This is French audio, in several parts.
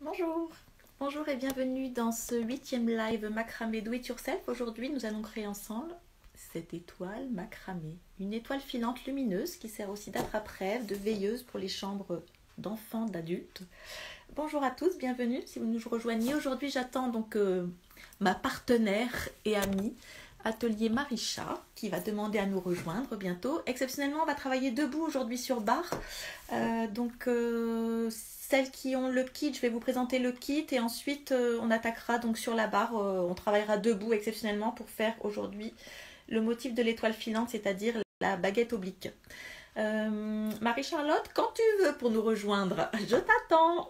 Bonjour, bonjour et bienvenue dans ce 8e live macramé Do It Yourself. Aujourd'hui, nous allons créer ensemble cette étoile macramé, une étoile filante lumineuse qui sert aussi d'attrape-rêve, de veilleuse pour les chambres d'enfants, d'adultes. Bonjour à tous, bienvenue si vous nous rejoignez. Aujourd'hui, j'attends donc ma partenaire et amie Atelier Marisha qui va demander à nous rejoindre bientôt. Exceptionnellement, on va travailler debout aujourd'hui sur barre. Celles qui ont le kit, je vais vous présenter le kit et ensuite on attaquera donc sur la barre. On travaillera debout exceptionnellement pour faire aujourd'hui le motif de l'étoile filante, c'est-à-dire la baguette oblique. Marie-Charlotte, quand tu veux pour nous rejoindre, je t'attends.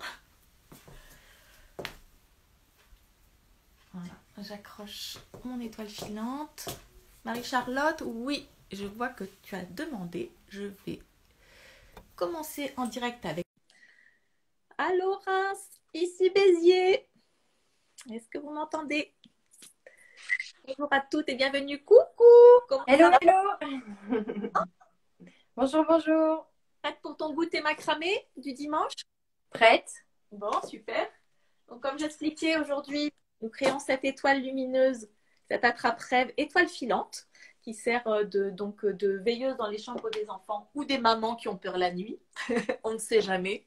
Voilà, j'accroche mon étoile filante. Marie-Charlotte, oui, je vois que tu as demandé. Je vais commencer en direct avec. Allô Reims, ici Béziers. Est-ce que vous m'entendez? Bonjour à toutes et bienvenue. Coucou, comment Hello, ça va? hello. Bonjour, bonjour. Prête pour ton goûter macramé du dimanche? Prête? Bon, super. Donc, comme j'expliquais aujourd'hui, nous créons cette étoile lumineuse, cette attrape-rêve étoile filante qui sert de veilleuse dans les chambres des enfants ou des mamans qui ont peur la nuit. On ne sait jamais.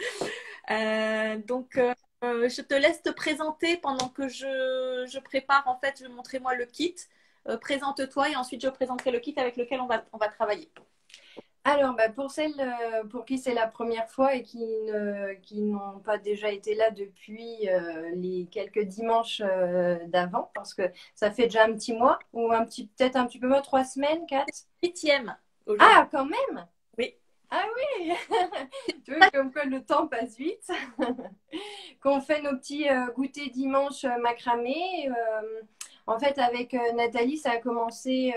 Je te laisse te présenter pendant que je prépare. En fait, je vais montrer moi le kit. Présente-toi et ensuite je présenterai le kit avec lequel on va travailler. Alors, pour celles pour qui c'est la première fois et qui n'ont pas déjà été là depuis les quelques dimanches d'avant, parce que ça fait déjà un petit mois, ou peut-être un petit peu moins, 3 semaines, 4. 8e aujourd'hui. Ah, quand même! Oui. Ah oui! Tu vois, comme quoi le temps passe vite. Qu'on fait nos petits goûters dimanche macramé. En fait, avec Nathalie, ça a commencé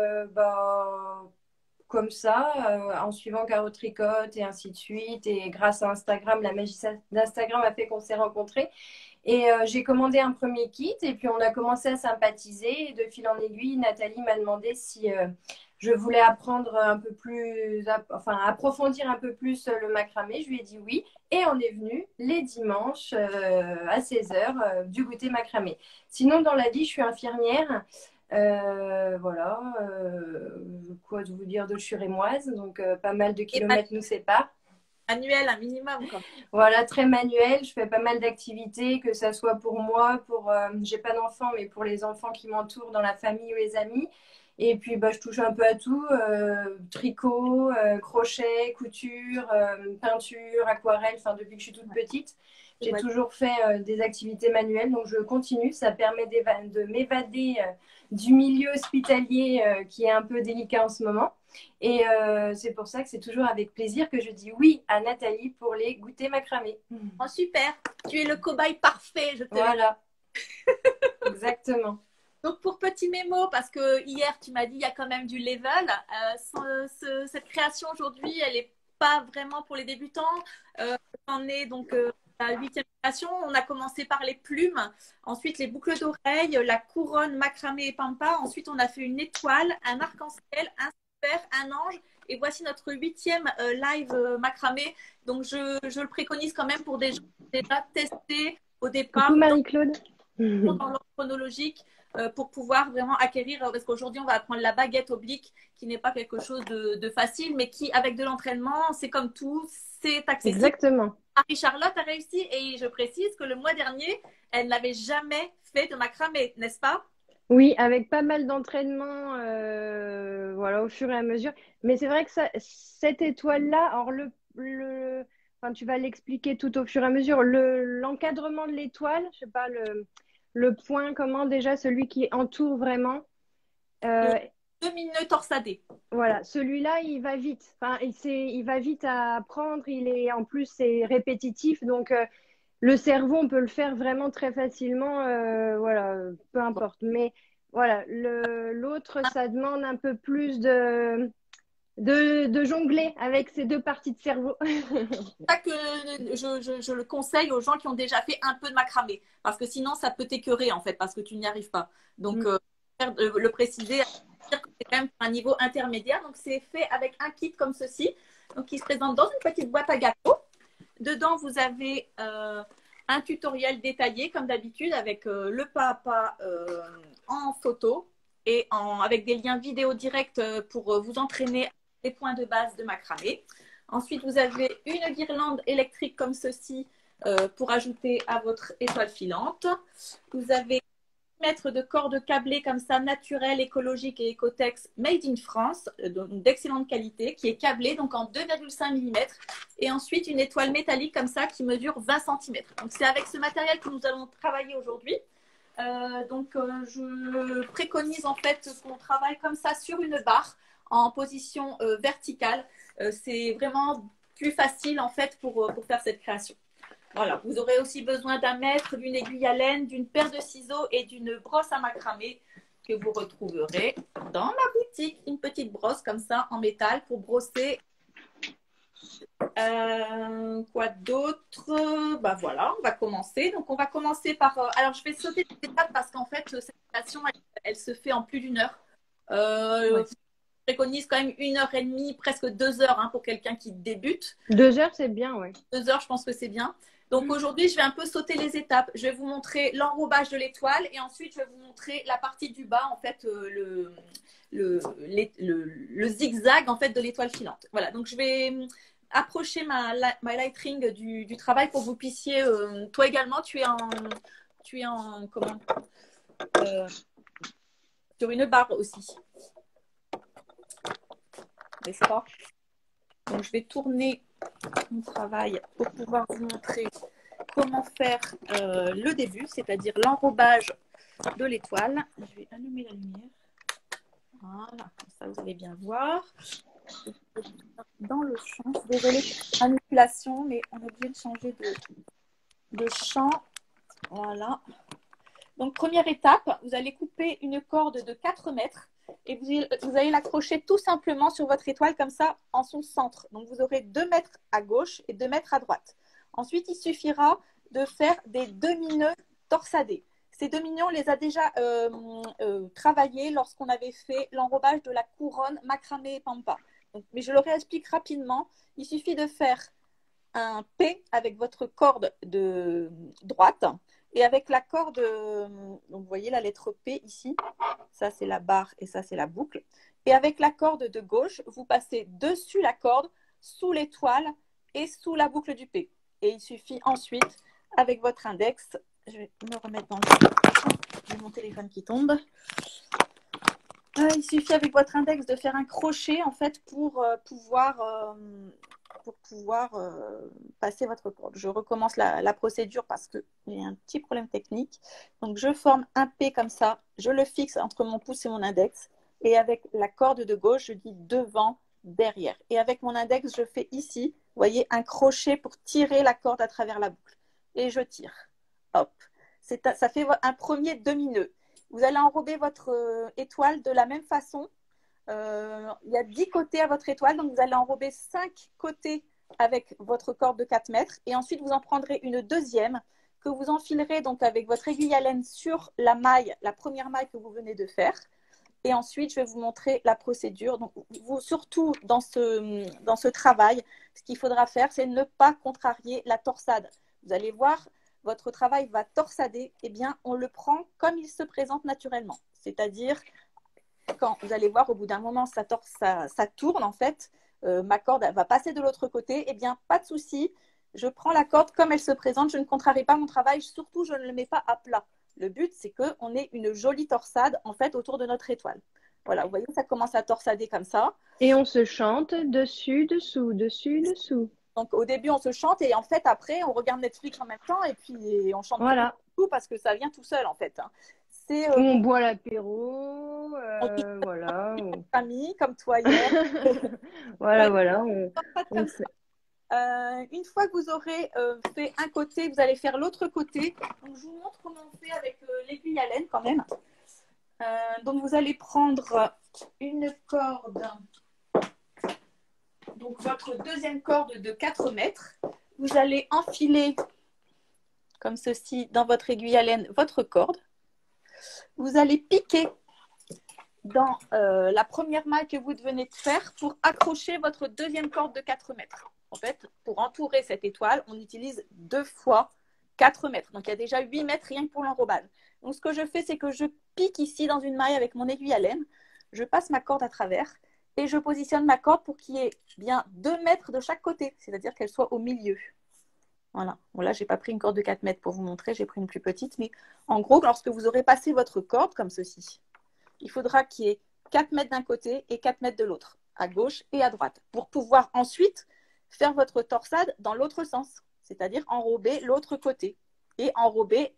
comme ça, en suivant Caro Tricotte et ainsi de suite. Et grâce à Instagram, la magie d'Instagram a fait qu'on s'est rencontrés. Et j'ai commandé un premier kit et puis on a commencé à sympathiser. Et de fil en aiguille, Nathalie m'a demandé si je voulais apprendre un peu plus, approfondir un peu plus le macramé. Je lui ai dit oui. Et on est venu les dimanches à 16h du goûter macramé. Sinon, dans la vie, je suis infirmière. Voilà, quoi de vous dire, de je suis rémoise, donc pas mal de Et kilomètres nous séparent. manuel, un minimum, quoi. Voilà, très manuel. Je fais pas mal d'activités, que ça soit pour moi, j'ai pas d'enfants, mais pour les enfants qui m'entourent dans la famille ou les amis. Et puis, je touche un peu à tout, tricot, crochet, couture, peinture, aquarelle. Enfin, depuis que je suis toute petite, j'ai Ouais. toujours fait des activités manuelles. Donc, je continue. Ça permet de m'évader du milieu hospitalier qui est un peu délicat en ce moment. Et c'est pour ça que c'est toujours avec plaisir que je dis oui à Nathalie pour les goûters macramé. Oh, super, tu es le cobaye parfait, je te laisse. Voilà, exactement. Donc pour petit mémo, parce que hier tu m'as dit il y a quand même du level, cette création aujourd'hui elle n'est pas vraiment pour les débutants. On est donc la 8e création, on a commencé par les plumes, ensuite les boucles d'oreilles, la couronne macramé et pampa, ensuite on a fait une étoile, un arc-en-ciel, un super, un ange. Et voici notre 8e live macramé. Donc, je le préconise quand même pour des gens qui ont déjà testé au Coucou départ Marie-Claude. dans l'ordre chronologique pour pouvoir vraiment acquérir, parce qu'aujourd'hui on va apprendre la baguette oblique qui n'est pas quelque chose de facile, mais qui avec de l'entraînement, c'est comme tout, c'est accessible. Exactement. Marie-Charlotte a réussi et je précise que le mois dernier, elle n'avait jamais fait de macramé, n'est-ce pas? Oui, avec pas mal d'entraînement, voilà, au fur et à mesure. Mais c'est vrai que cette étoile-là, alors enfin, tu vas l'expliquer tout au fur et à mesure. L'encadrement de l'étoile, je sais pas, le point, comment déjà, celui qui entoure vraiment. Le euh, demi-nœud torsadé. Voilà, celui-là, il va vite. Enfin, il va vite à apprendre. En plus, c'est répétitif. Donc, le cerveau, on peut le faire vraiment très facilement. Voilà, peu Bon. importe. Mais voilà, l'autre, ça demande un peu plus de jongler avec ces deux parties de cerveau. C'est ça que je le conseille aux gens qui ont déjà fait un peu de macramé, parce que sinon ça peut t'écœurer en fait, parce que tu n'y arrives pas. Donc, Mm. le préciser, dire que c'est quand même un niveau intermédiaire. Donc, c'est fait avec un kit comme ceci, donc qui se présente dans une petite boîte à gâteaux. Dedans, vous avez un tutoriel détaillé comme d'habitude avec le pas à pas en photo et avec des liens vidéo directs pour vous entraîner les points de base de macramé. Ensuite, vous avez une guirlande électrique comme ceci pour ajouter à votre étoile filante. Vous avez 1 mètre de corde câblée comme ça, naturelle, écologique et Ecotex, made in France, d'excellente qualité, qui est câblée donc en 2,5 mm. Et ensuite, une étoile métallique comme ça qui mesure 20 cm. Donc, c'est avec ce matériel que nous allons travailler aujourd'hui. Je préconise en fait qu'on travaille comme ça sur une barre en position verticale. C'est vraiment plus facile en fait pour faire cette création. Voilà, vous aurez aussi besoin d'un mètre, d'une aiguille à laine, d'une paire de ciseaux et d'une brosse à macramé que vous retrouverez dans ma boutique. Une petite brosse comme ça en métal pour brosser. Quoi d'autre? Bah voilà, on va commencer. Donc on va commencer par. Alors je vais sauter des étapes parce qu'en fait cette création elle se fait en plus d'1 heure. Ouais. Je préconise quand même 1 heure et demie, presque 2 heures pour quelqu'un qui débute. 2 heures, c'est bien, ouais. 2 heures, je pense que c'est bien. Donc aujourd'hui, je vais un peu sauter les étapes. Je vais vous montrer l'enrobage de l'étoile et ensuite, je vais vous montrer la partie du bas, en fait, le zigzag en fait, de l'étoile filante. Voilà, donc je vais approcher ma light ring du travail pour que vous puissiez… toi également, tu es en comment sur une barre aussi. N'est-ce pas? Donc je vais tourner mon travail pour pouvoir vous montrer comment faire le début, c'est-à-dire l'enrobage de l'étoile. Je vais allumer la lumière. Voilà, comme ça vous allez bien voir. Dans le champ, désolée pour la manipulation, mais on est obligé de changer de champ. Voilà. Donc première étape, vous allez couper une corde de 4 mètres et vous allez l'accrocher tout simplement sur votre étoile comme ça en son centre. Donc vous aurez 2 mètres à gauche et 2 mètres à droite. Ensuite, il suffira de faire des demi-nœuds torsadés. Ces demi-nœuds, on les a déjà travaillés lorsqu'on avait fait l'enrobage de la couronne macramé et pampa. Donc, mais je le réexplique rapidement. Il suffit de faire un P avec votre corde de droite et avec la corde, donc vous voyez la lettre P ici, ça c'est la barre et ça c'est la boucle. Et avec la corde de gauche, vous passez dessus la corde, sous l'étoile et sous la boucle du P. Et il suffit ensuite, avec votre index, je vais me remettre dans le… J'ai mon téléphone qui tombe. Il suffit avec votre index de faire un crochet en fait pour pouvoir passer votre corde. Je recommence la procédure parce qu'il y a un petit problème technique. Donc je forme un P comme ça, je le fixe entre mon pouce et mon index et avec la corde de gauche, je dis devant, derrière. Et avec mon index, je fais ici, vous voyez, un crochet pour tirer la corde à travers la boucle. Et je tire. Hop. Ça fait un premier demi-nœud. Vous allez enrober votre étoile de la même façon. Il y a 10 côtés à votre étoile, donc vous allez enrober 5 côtés avec votre corde de 4 mètres et ensuite vous en prendrez une deuxième que vous enfilerez donc avec votre aiguille à laine sur la maille, la première maille que vous venez de faire. Et ensuite, je vais vous montrer la procédure. Donc, surtout dans ce travail, ce qu'il faudra faire, c'est ne pas contrarier la torsade. Vous allez voir, votre travail va torsader. Eh bien, on le prend comme il se présente naturellement. C'est-à-dire, quand vous allez voir, au bout d'un moment, ça tourne en fait. Ma corde elle va passer de l'autre côté. Eh bien, pas de souci. Je prends la corde comme elle se présente. Je ne contrarie pas mon travail. Surtout, je ne le mets pas à plat. Le but, c'est qu'on ait une jolie torsade en fait autour de notre étoile. Voilà, vous voyez, ça commence à torsader comme ça. Et on se chante dessus, dessous, dessus, dessous. Donc au début, on se chante et en fait, après, on regarde Netflix en même temps et puis on chante voilà. tout parce que ça vient tout seul en fait. On boit l'apéro, voilà. Famille, comme toi hier. voilà, ouais, voilà. Une fois que vous aurez fait un côté, vous allez faire l'autre côté. Donc, je vous montre comment on fait avec l'aiguille à laine quand même. Donc, vous allez prendre une corde, donc votre deuxième corde de 4 mètres. Vous allez enfiler comme ceci dans votre aiguille à laine votre corde. Vous allez piquer dans la première maille que vous venez de faire pour accrocher votre deuxième corde de 4 mètres. En fait, pour entourer cette étoile, on utilise 2 fois 4 mètres. Donc, il y a déjà 8 mètres rien que pour l'enrobage. Donc, ce que je fais, c'est que je pique ici dans une maille avec mon aiguille à laine. Je passe ma corde à travers et je positionne ma corde pour qu'il y ait bien 2 mètres de chaque côté, c'est-à-dire qu'elle soit au milieu. Voilà. Bon, là, je n'ai pas pris une corde de 4 mètres pour vous montrer, j'ai pris une plus petite. Mais en gros, lorsque vous aurez passé votre corde comme ceci, il faudra qu'il y ait 4 mètres d'un côté et 4 mètres de l'autre, à gauche et à droite, pour pouvoir ensuite faire votre torsade dans l'autre sens, c'est-à-dire enrober l'autre côté et enrober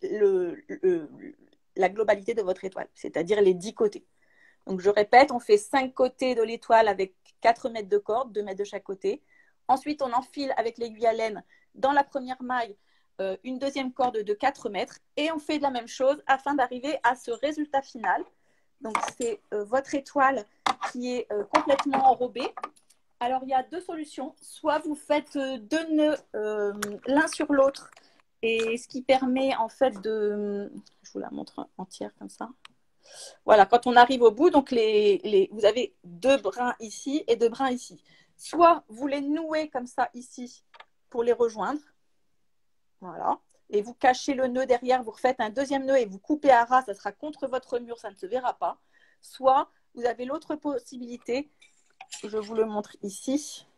la globalité de votre étoile, c'est-à-dire les 10 côtés. Donc, je répète, on fait 5 côtés de l'étoile avec 4 mètres de corde, 2 mètres de chaque côté. Ensuite, on enfile avec l'aiguille à laine dans la première maille une deuxième corde de 4 mètres et on fait de la même chose afin d'arriver à ce résultat final. Donc, c'est votre étoile qui est complètement enrobée. Alors, il y a 2 solutions. Soit vous faites 2 nœuds l'un sur l'autre et ce qui permet en fait de… Je vous la montre entière comme ça. Voilà, quand on arrive au bout, donc vous avez 2 brins ici et 2 brins ici. Soit vous les nouez comme ça ici pour les rejoindre. Voilà. Et vous cachez le nœud derrière, vous refaites un deuxième nœud et vous coupez à ras, ça sera contre votre mur, ça ne se verra pas. Soit vous avez l'autre possibilité, je vous le montre ici,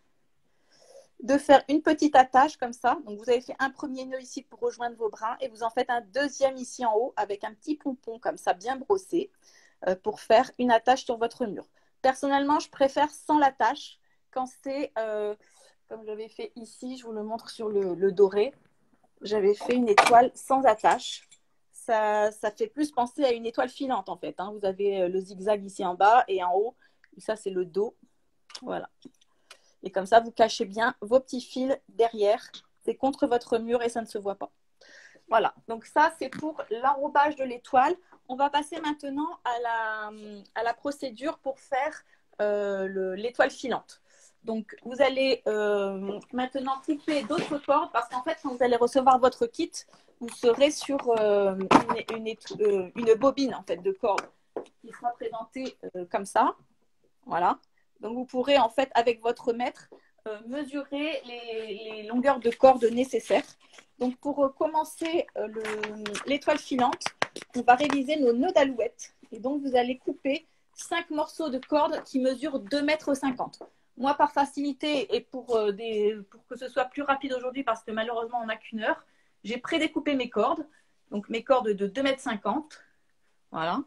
de faire une petite attache comme ça. Donc vous avez fait un premier nœud ici pour rejoindre vos brins et vous en faites un deuxième ici en haut avec un petit pompon comme ça bien brossé pour faire une attache sur votre mur. Personnellement, je préfère sans l'attache quand c'est comme j'avais fait ici, je vous le montre sur le doré. J'avais fait une étoile sans attache. Ça fait plus penser à une étoile filante en fait. Hein. Vous avez le zigzag ici en bas et en haut. Et ça, c'est le dos. Voilà. Et comme ça, vous cachez bien vos petits fils derrière. C'est contre votre mur et ça ne se voit pas. Voilà. Donc ça, c'est pour l'enrobage de l'étoile. On va passer maintenant à la procédure pour faire l'étoile filante. Donc, vous allez maintenant couper d'autres cordes parce qu'en fait, quand vous allez recevoir votre kit, vous serez sur une bobine en fait, de cordes qui sera présentée comme ça. Voilà. Donc, vous pourrez en fait, avec votre maître, mesurer les longueurs de cordes nécessaires. Donc, pour commencer l'étoile filante, on va réviser nos nœuds d'alouette. Et donc, vous allez couper 5 morceaux de cordes qui mesurent 2,50 m. Moi, par facilité et pour que ce soit plus rapide aujourd'hui, parce que malheureusement, on n'a qu'une heure, j'ai prédécoupé mes cordes. Donc, mes cordes de 2,50 m. Voilà.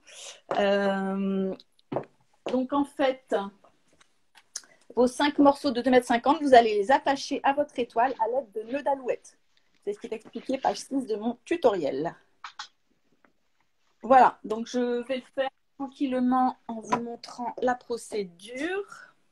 Donc, en fait, vos 5 morceaux de 2,50 m, vous allez les attacher à votre étoile à l'aide de nœuds d'alouette. C'est ce qui est expliqué, page 6 de mon tutoriel. Voilà, donc je vais le faire tranquillement en vous montrant la procédure.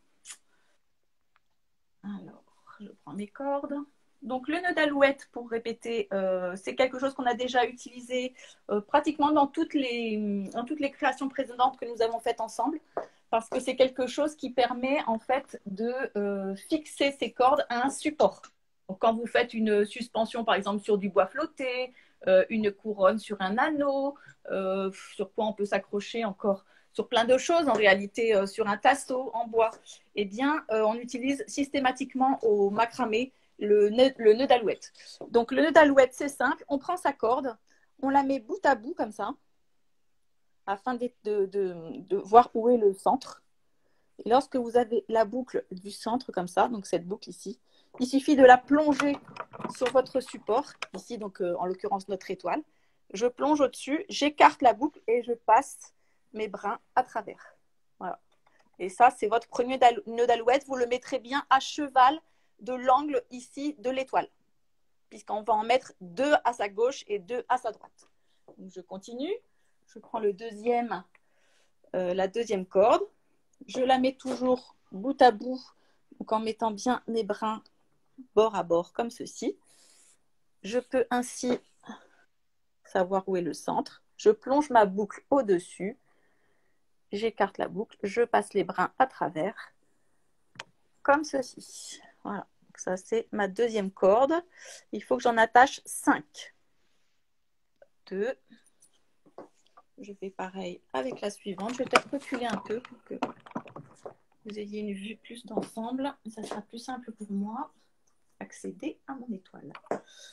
Alors, je prends mes cordes. Donc, le nœud d'alouette, pour répéter, c'est quelque chose qu'on a déjà utilisé pratiquement dans toutes les créations précédentes que nous avons faites ensemble, parce que c'est quelque chose qui permet en fait de fixer ces cordes à un support. Donc, quand vous faites une suspension, par exemple, sur du bois flotté, une couronne sur un anneau, sur quoi on peut s'accrocher encore sur plein de choses, en réalité, sur un tasseau en bois, eh bien, on utilise systématiquement au macramé le nœud d'alouette. Donc, le nœud d'alouette, c'est simple. On prend sa corde, on la met bout à bout comme ça, afin de voir où est le centre. Et lorsque vous avez la boucle du centre comme ça, donc cette boucle ici, il suffit de la plonger sur votre support, ici, donc en l'occurrence notre étoile. Je plonge au-dessus, j'écarte la boucle et je passe mes brins à travers. Voilà. Et ça, c'est votre premier nœud d'alouette. Vous le mettrez bien à cheval de l'angle ici de l'étoile, puisqu'on va en mettre 2 à sa gauche et 2 à sa droite. Donc, je continue. Je prends la deuxième corde. Je la mets toujours bout à bout, donc en mettant bien mes brins bord à bord, comme ceci. Je peux ainsi savoir où est le centre. Je plonge ma boucle au-dessus. J'écarte la boucle, je passe les brins à travers, comme ceci. Voilà, donc ça c'est ma deuxième corde. Il faut que j'en attache 5. 2. Je fais pareil avec la suivante. Je vais peut-être reculer un peu pour que vous ayez une vue plus d'ensemble. Ça sera plus simple pour moi d'accéder à mon étoile.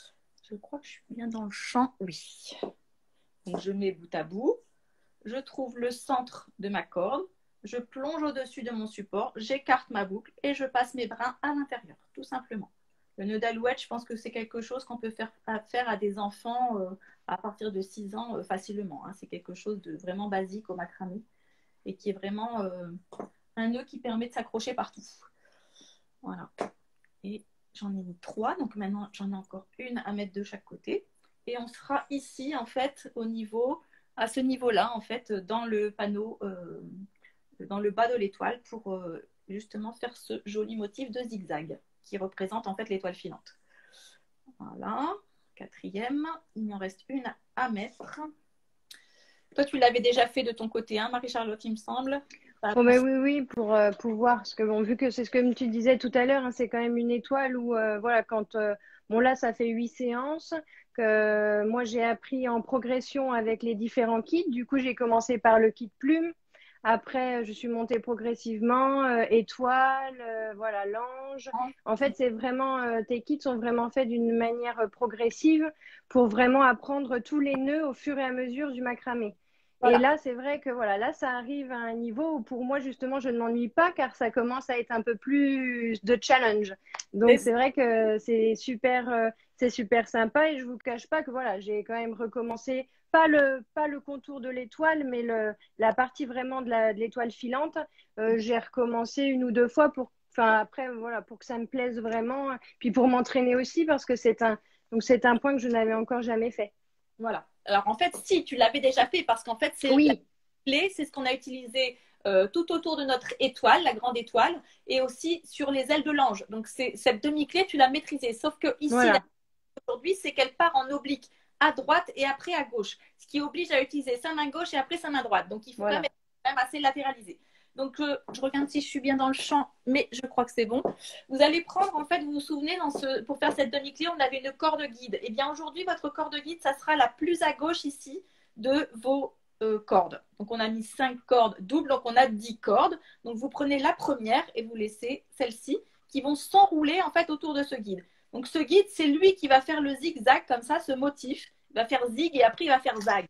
Je crois que je suis bien dans le champ, oui. Donc, je mets bout à bout. Je trouve le centre de ma corde. Je plonge au-dessus de mon support. J'écarte ma boucle et je passe mes brins à l'intérieur, tout simplement. Le nœud d'alouette, je pense que c'est quelque chose qu'on peut faire à des enfants à partir de 6 ans facilement. Hein. C'est quelque chose de vraiment basique au macramé et qui est vraiment un nœud qui permet de s'accrocher partout. Voilà. Et j'en ai mis 3, donc maintenant j'en ai encore une à mettre de chaque côté. Et on sera ici, en fait, à ce niveau-là, en fait, dans le panneau, dans le bas de l'étoile, pour justement faire ce joli motif de zigzag qui représente en fait l'étoile filante. Voilà, 4e, il m'en reste une à mettre. Toi, tu l'avais déjà fait de ton côté, hein, Marie-Charlotte, il me semble. Oh, mais oui, pour pouvoir, parce que bon, vu que c'est ce que tu disais tout à l'heure, hein, c'est quand même une étoile où, voilà, bon là, ça fait 8 séances, que moi j'ai appris en progression avec les différents kits. Du coup, j'ai commencé par le kit plume. Après, je suis montée progressivement, étoile, voilà, l'ange. En fait, c'est vraiment, tes kits sont vraiment faits d'une manière progressive pour vraiment apprendre tous les nœuds au fur et à mesure du macramé. Et Voilà. là, c'est vrai que voilà, là, ça arrive à un niveau où pour moi, justement, je ne m'ennuie pas car ça commence à être un peu plus de challenge. Donc, c'est vrai que c'est super sympa et je vous cache pas que voilà, j'ai quand même recommencé, pas le contour de l'étoile, mais la partie vraiment de l'étoile filante. J'ai recommencé 1 ou 2 fois enfin, après, voilà, pour que ça me plaise vraiment. Puis pour m'entraîner aussi parce que donc c'est un point que je n'avais encore jamais fait. Voilà. Alors en fait, si tu l'avais déjà fait, parce qu'en fait, c'est la Oui, clé, c'est ce qu'on a utilisé tout autour de notre étoile, la grande étoile, et aussi sur les ailes de l'ange. Donc cette demi-clé, tu l'as maîtrisée. Sauf que ici, voilà. aujourd'hui, c'est qu'elle part en oblique à droite et après à gauche, ce qui oblige à utiliser sa main gauche et après sa main droite. Donc il faut Voilà. quand même assez latéraliser. Donc je regarde si je suis bien dans le champ, mais je crois que c'est bon. Vous allez prendre, en fait, vous vous souvenez, pour faire cette demi-clé, on avait une corde guide. Et bien aujourd'hui, votre corde guide, ça sera la plus à gauche ici de vos cordes. Donc on a mis 5 cordes doubles, donc on a 10 cordes. Donc vous prenez la première et vous laissez celle-ci qui vont s'enrouler en fait autour de ce guide. Donc ce guide, c'est lui qui va faire le zigzag comme ça, ce motif. Il va faire zig et après il va faire zag.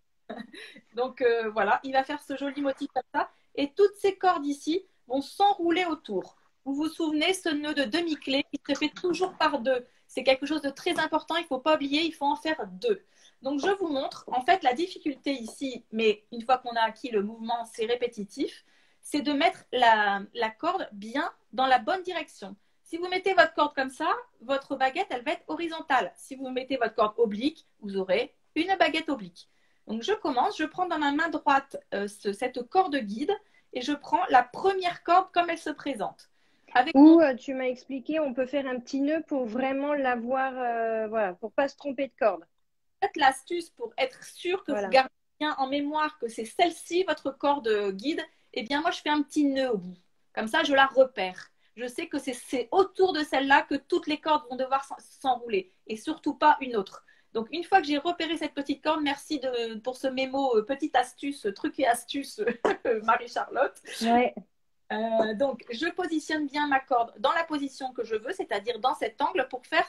Donc voilà, il va faire ce joli motif comme ça. Et toutes ces cordes ici vont s'enrouler autour. Vous vous souvenez, ce nœud de demi-clé, il se fait toujours par 2. C'est quelque chose de très important, il ne faut pas oublier, il faut en faire 2. Donc je vous montre, en fait, la difficulté ici, mais une fois qu'on a acquis le mouvement, c'est répétitif, c'est de mettre la corde bien dans la bonne direction. Si vous mettez votre corde comme ça, votre baguette, elle va être horizontale. Si vous mettez votre corde oblique, vous aurez une baguette oblique. Donc je commence, je prends dans ma main droite cette corde guide et je prends la première corde comme elle se présente. Ou tu m'as expliqué, on peut faire un petit nœud pour vraiment l'avoir, voilà, pour pas se tromper de corde. L'astuce pour être sûr que vous Voilà. gardez bien en mémoire que c'est celle-ci votre corde guide, eh bien moi je fais un petit nœud au bout. Comme ça je la repère. Je sais que c'est autour de celle-là que toutes les cordes vont devoir s'enrouler et surtout pas une autre. Donc une fois que j'ai repéré cette petite corde, merci pour ce mémo, petite astuce, truc et astuce, Marie-Charlotte. Ouais. Donc, je positionne bien ma corde dans la position que je veux, c'est-à-dire dans cet angle pour faire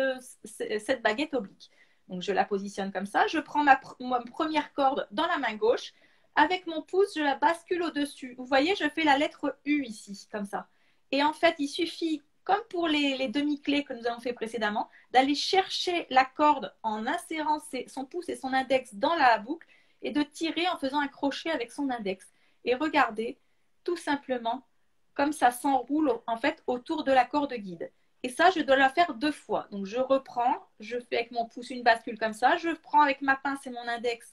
cette baguette oblique. Donc, je la positionne comme ça. Je prends ma première corde dans la main gauche. Avec mon pouce, je la bascule au-dessus. Vous voyez, je fais la lettre U ici, comme ça. Et en fait, il suffit, comme pour les demi-clés que nous avons fait précédemment, d'aller chercher la corde en insérant son pouce et son index dans la boucle et de tirer en faisant un crochet avec son index. Et regardez, tout simplement, comme ça s'enroule en fait autour de la corde guide. Et ça, je dois la faire 2 fois. Donc, je reprends, je fais avec mon pouce une bascule comme ça, je prends avec ma pince et mon index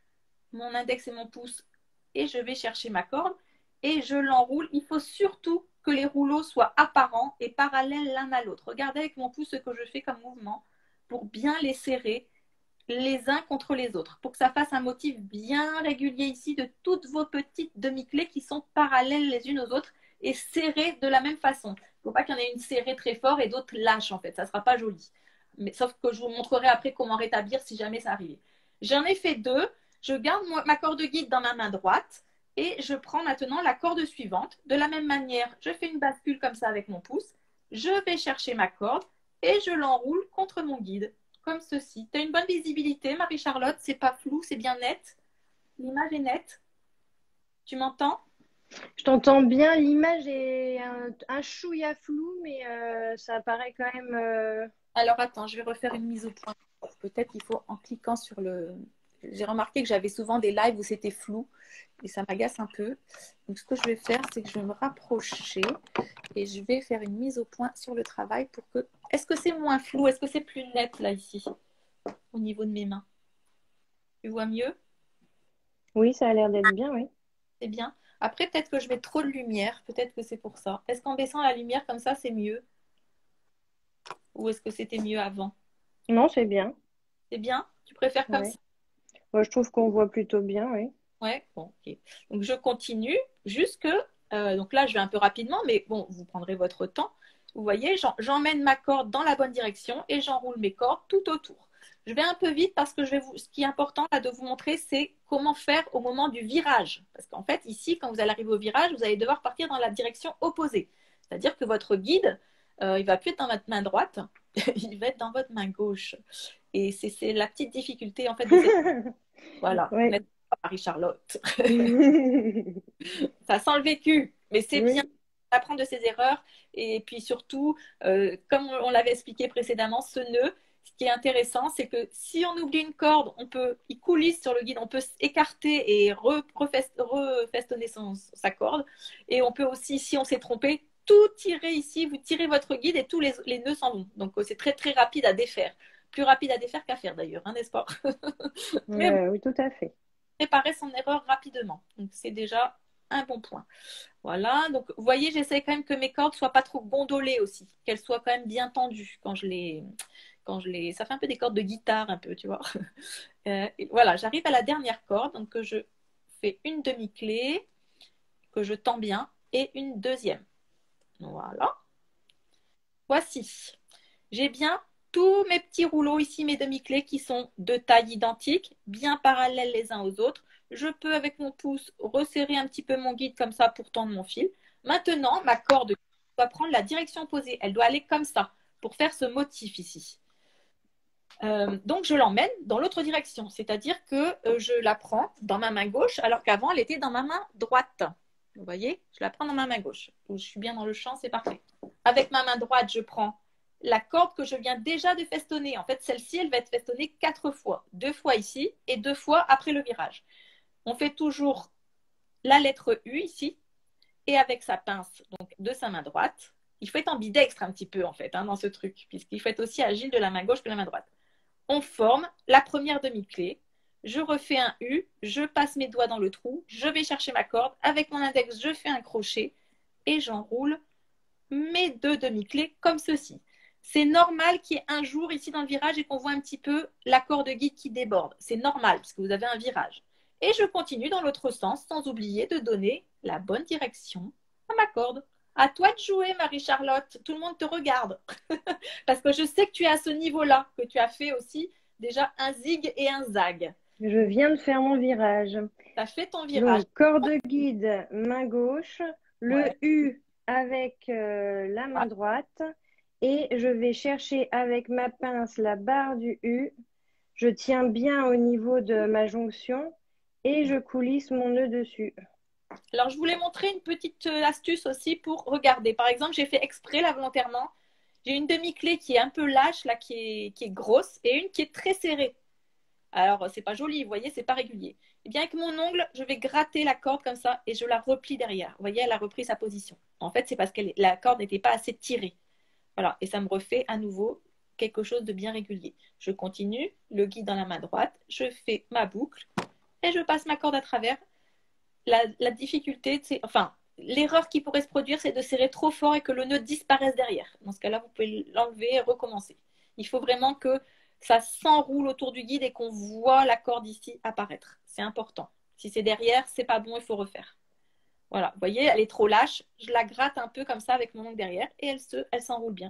et mon pouce, et je vais chercher ma corde et je l'enroule. Il faut surtout que les rouleaux soient apparents et parallèles l'un à l'autre. Regardez avec mon pouce ce que je fais comme mouvement pour bien les serrer les uns contre les autres, pour que ça fasse un motif bien régulier ici de toutes vos petites demi-clés qui sont parallèles les unes aux autres et serrées de la même façon. Il ne faut pas qu'il y en ait une serrée très fort et d'autres lâches en fait, ça ne sera pas joli. Mais, sauf que je vous montrerai après comment rétablir si jamais ça arrive. J'en ai fait 2, je garde ma corde guide dans ma main droite et je prends maintenant la corde suivante. De la même manière, je fais une bascule comme ça avec mon pouce, je vais chercher ma corde et je l'enroule contre mon guide, comme ceci. Tu as une bonne visibilité, Marie-Charlotte, c'est pas flou, c'est bien net. L'image est nette. Tu m'entends? Je t'entends bien, l'image est un chouïa flou, mais ça paraît quand même. Alors attends, je vais refaire une mise au point. Peut-être qu'il faut en cliquant sur le. J'ai remarqué que j'avais souvent des lives où c'était flou et ça m'agace un peu. Donc ce que je vais faire, c'est que je vais me rapprocher et je vais faire une mise au point sur le travail pour que. Est-ce que c'est moins flou? Est-ce que c'est plus net là ici au niveau de mes mains? Tu vois mieux? Oui, ça a l'air d'être bien, oui. C'est bien. Après, peut-être que je mets trop de lumière. Peut-être que c'est pour ça. Est-ce qu'en baissant la lumière comme ça, c'est mieux? Ou est-ce que c'était mieux avant? Non, c'est bien. C'est bien? Tu préfères comme Ouais. ça? Moi, je trouve qu'on voit plutôt bien, oui. Ouais, bon, ok. Donc je continue jusque. Donc là, je vais un peu rapidement, mais bon, vous prendrez votre temps. Vous voyez, j'emmène ma corde dans la bonne direction et j'enroule mes cordes tout autour. Je vais un peu vite parce que ce qui est important là de vous montrer, c'est comment faire au moment du virage. Parce qu'en fait, ici, quand vous allez arriver au virage, vous allez devoir partir dans la direction opposée. C'est-à-dire que votre guide, il va plus être dans votre main droite, il va être dans votre main gauche. Et c'est la petite difficulté en fait de cette. Voilà, Oui. n'est-ce pas, Marie-Charlotte? Ça sent le vécu, mais c'est bien Oui. d'apprendre de ses erreurs. Et puis surtout, comme on l'avait expliqué précédemment, ce nœud, ce qui est intéressant, c'est que si on oublie une corde, il coulisse sur le guide, on peut s'écarter et refestonner sa corde. Et on peut aussi, si on s'est trompé, tout tirer ici, vous tirez votre guide et tous les nœuds s'en vont. Donc c'est très très rapide à défaire. Plus rapide à défaire qu'à faire d'ailleurs, hein, n'est-ce pas? Mais bon, Oui, tout à fait. réparer son erreur rapidement. Donc c'est déjà un bon point. Voilà, donc vous voyez, j'essaie quand même que mes cordes soient pas trop gondolées aussi, qu'elles soient quand même bien tendues ça fait un peu des cordes de guitare un peu, tu vois. Voilà, j'arrive à la dernière corde, donc que je fais une demi-clé, que je tends bien, et une deuxième. Voilà. Voici. J'ai bien tous mes petits rouleaux ici, mes demi-clés qui sont de taille identique, bien parallèles les uns aux autres. Je peux, avec mon pouce, resserrer un petit peu mon guide comme ça pour tendre mon fil. Maintenant, ma corde doit prendre la direction opposée. Elle doit aller comme ça pour faire ce motif ici. Donc, je l'emmène dans l'autre direction, c'est-à-dire que je la prends dans ma main gauche alors qu'avant, elle était dans ma main droite. Vous voyez, je la prends dans ma main gauche. Je suis bien dans le champ, c'est parfait. Avec ma main droite, je prends la corde que je viens déjà de festonner. En fait, celle-ci, elle va être festonnée 4 fois. 2 fois ici et 2 fois après le virage. On fait toujours la lettre U ici et avec sa pince donc, de sa main droite. Il faut être ambidextre un petit peu en fait dans ce truc, puisqu'il faut être aussi agile de la main gauche que de la main droite. On forme la première demi-clé. Je refais un U, je passe mes doigts dans le trou, je vais chercher ma corde. Avec mon index, je fais un crochet et j'enroule mes 2 demi-clés comme ceci. C'est normal qu'il y ait un jour ici dans le virage et qu'on voit un petit peu la corde guide qui déborde. C'est normal parce que vous avez un virage. Et je continue dans l'autre sens sans oublier de donner la bonne direction à ma corde. À toi de jouer, Marie-Charlotte. Tout le monde te regarde. Parce que je sais que tu es à ce niveau-là, que tu as fait aussi déjà un zig et un zag. Je viens de faire mon virage. Tu as fait ton virage. Donc, corde guide, main gauche, le Ouais. U avec la main droite et je vais chercher avec ma pince la barre du U. Je tiens bien au niveau de ma jonction et je coulisse mon nœud dessus. Alors, je voulais montrer une petite astuce aussi pour regarder. Par exemple, j'ai fait exprès là volontairement. J'ai une demi-clé qui est un peu lâche, là, qui est grosse, et une qui est très serrée. Alors, c'est pas joli, vous voyez, c'est pas régulier. Et bien, avec mon ongle, je vais gratter la corde comme ça et je la replie derrière. Vous voyez, elle a repris sa position. En fait, c'est parce que la corde n'était pas assez tirée. Voilà, et ça me refait à nouveau quelque chose de bien régulier. Je continue, le guide dans la main droite, je fais ma boucle et je passe ma corde à travers. La difficulté, c'est, enfin, l'erreur qui pourrait se produire, c'est de serrer trop fort et que le nœud disparaisse derrière. Dans ce cas-là, vous pouvez l'enlever et recommencer. Il faut vraiment que ça s'enroule autour du guide et qu'on voit la corde ici apparaître. C'est important. Si c'est derrière, c'est pas bon, il faut refaire. Voilà, vous voyez, elle est trop lâche. Je la gratte un peu comme ça avec mon ongle derrière et elle s'enroule bien.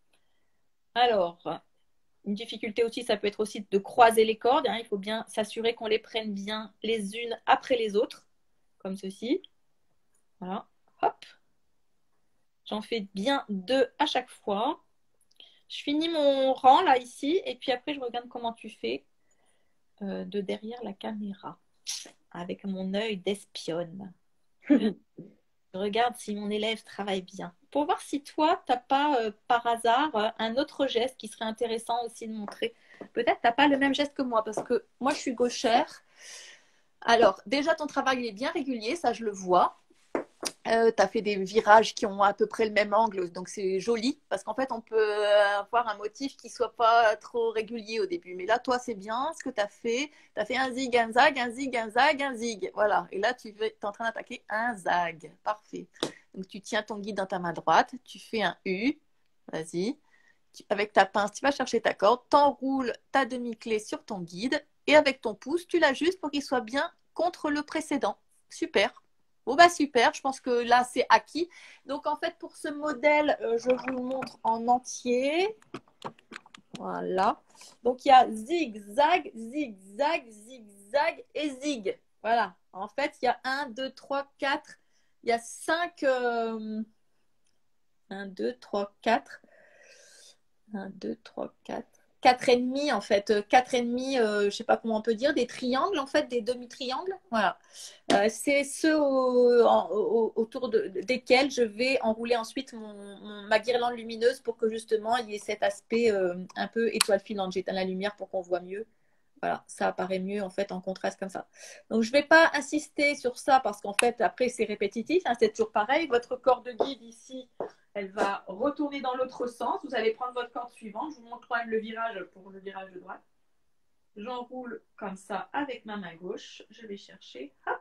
Alors, une difficulté aussi, ça peut être aussi de croiser les cordes. Il faut bien s'assurer qu'on les prenne bien les unes après les autres, comme ceci. Voilà, hop. J'en fais bien 2 à chaque fois. Je finis mon rang là ici et puis après je regarde comment tu fais de derrière la caméra avec mon œil d'espionne. Je regarde si mon élève travaille bien. Pour voir si toi, tu n'as pas par hasard un autre geste qui serait intéressant aussi de montrer. Peut-être tu n'as pas le même geste que moi parce que moi je suis gauchère. Alors déjà ton travail est bien régulier, ça je le vois. Tu as fait des virages qui ont à peu près le même angle, donc c'est joli parce qu'en fait on peut avoir un motif qui soit pas trop régulier au début. Mais là, toi, c'est bien ce que tu as fait. Tu as fait un zig, un zag, un zig, un zag, un zig. Voilà. Et là, tu es en train d'attaquer un zag. Parfait. Donc tu tiens ton guide dans ta main droite, tu fais un U. Vas-y. Avec ta pince, tu vas chercher ta corde, t'enroules ta demi-clé sur ton guide et avec ton pouce, tu l'ajustes pour qu'il soit bien contre le précédent. Super. Bon bah super, je pense que là c'est acquis. Donc en fait pour ce modèle, je vous le montre en entier. Voilà. Donc il y a zig-zag, zig-zag, zig-zag et zig. Voilà. En fait, il y a 1, 2, 3, 4. Il y a 5. 1, 2, 3, 4. 1, 2, 3, 4. 4 et demi en fait. 4 et demi, je ne sais pas comment on peut dire, des triangles en fait, des demi-triangles. Voilà. C'est ceux autour desquels je vais enrouler ensuite ma guirlande lumineuse pour que justement il y ait cet aspect un peu étoile filante. J'éteins la lumière pour qu'on voit mieux. Voilà, ça apparaît mieux en fait en contraste comme ça. Donc je ne vais pas insister sur ça parce qu'en fait après c'est répétitif, hein, c'est toujours pareil. Votre corde de guide ici, elle va retourner dans l'autre sens. Vous allez prendre votre corde suivante. Je vous montre quand même le virage pour le virage de droite. J'enroule comme ça avec ma main gauche. Je vais chercher. Hop.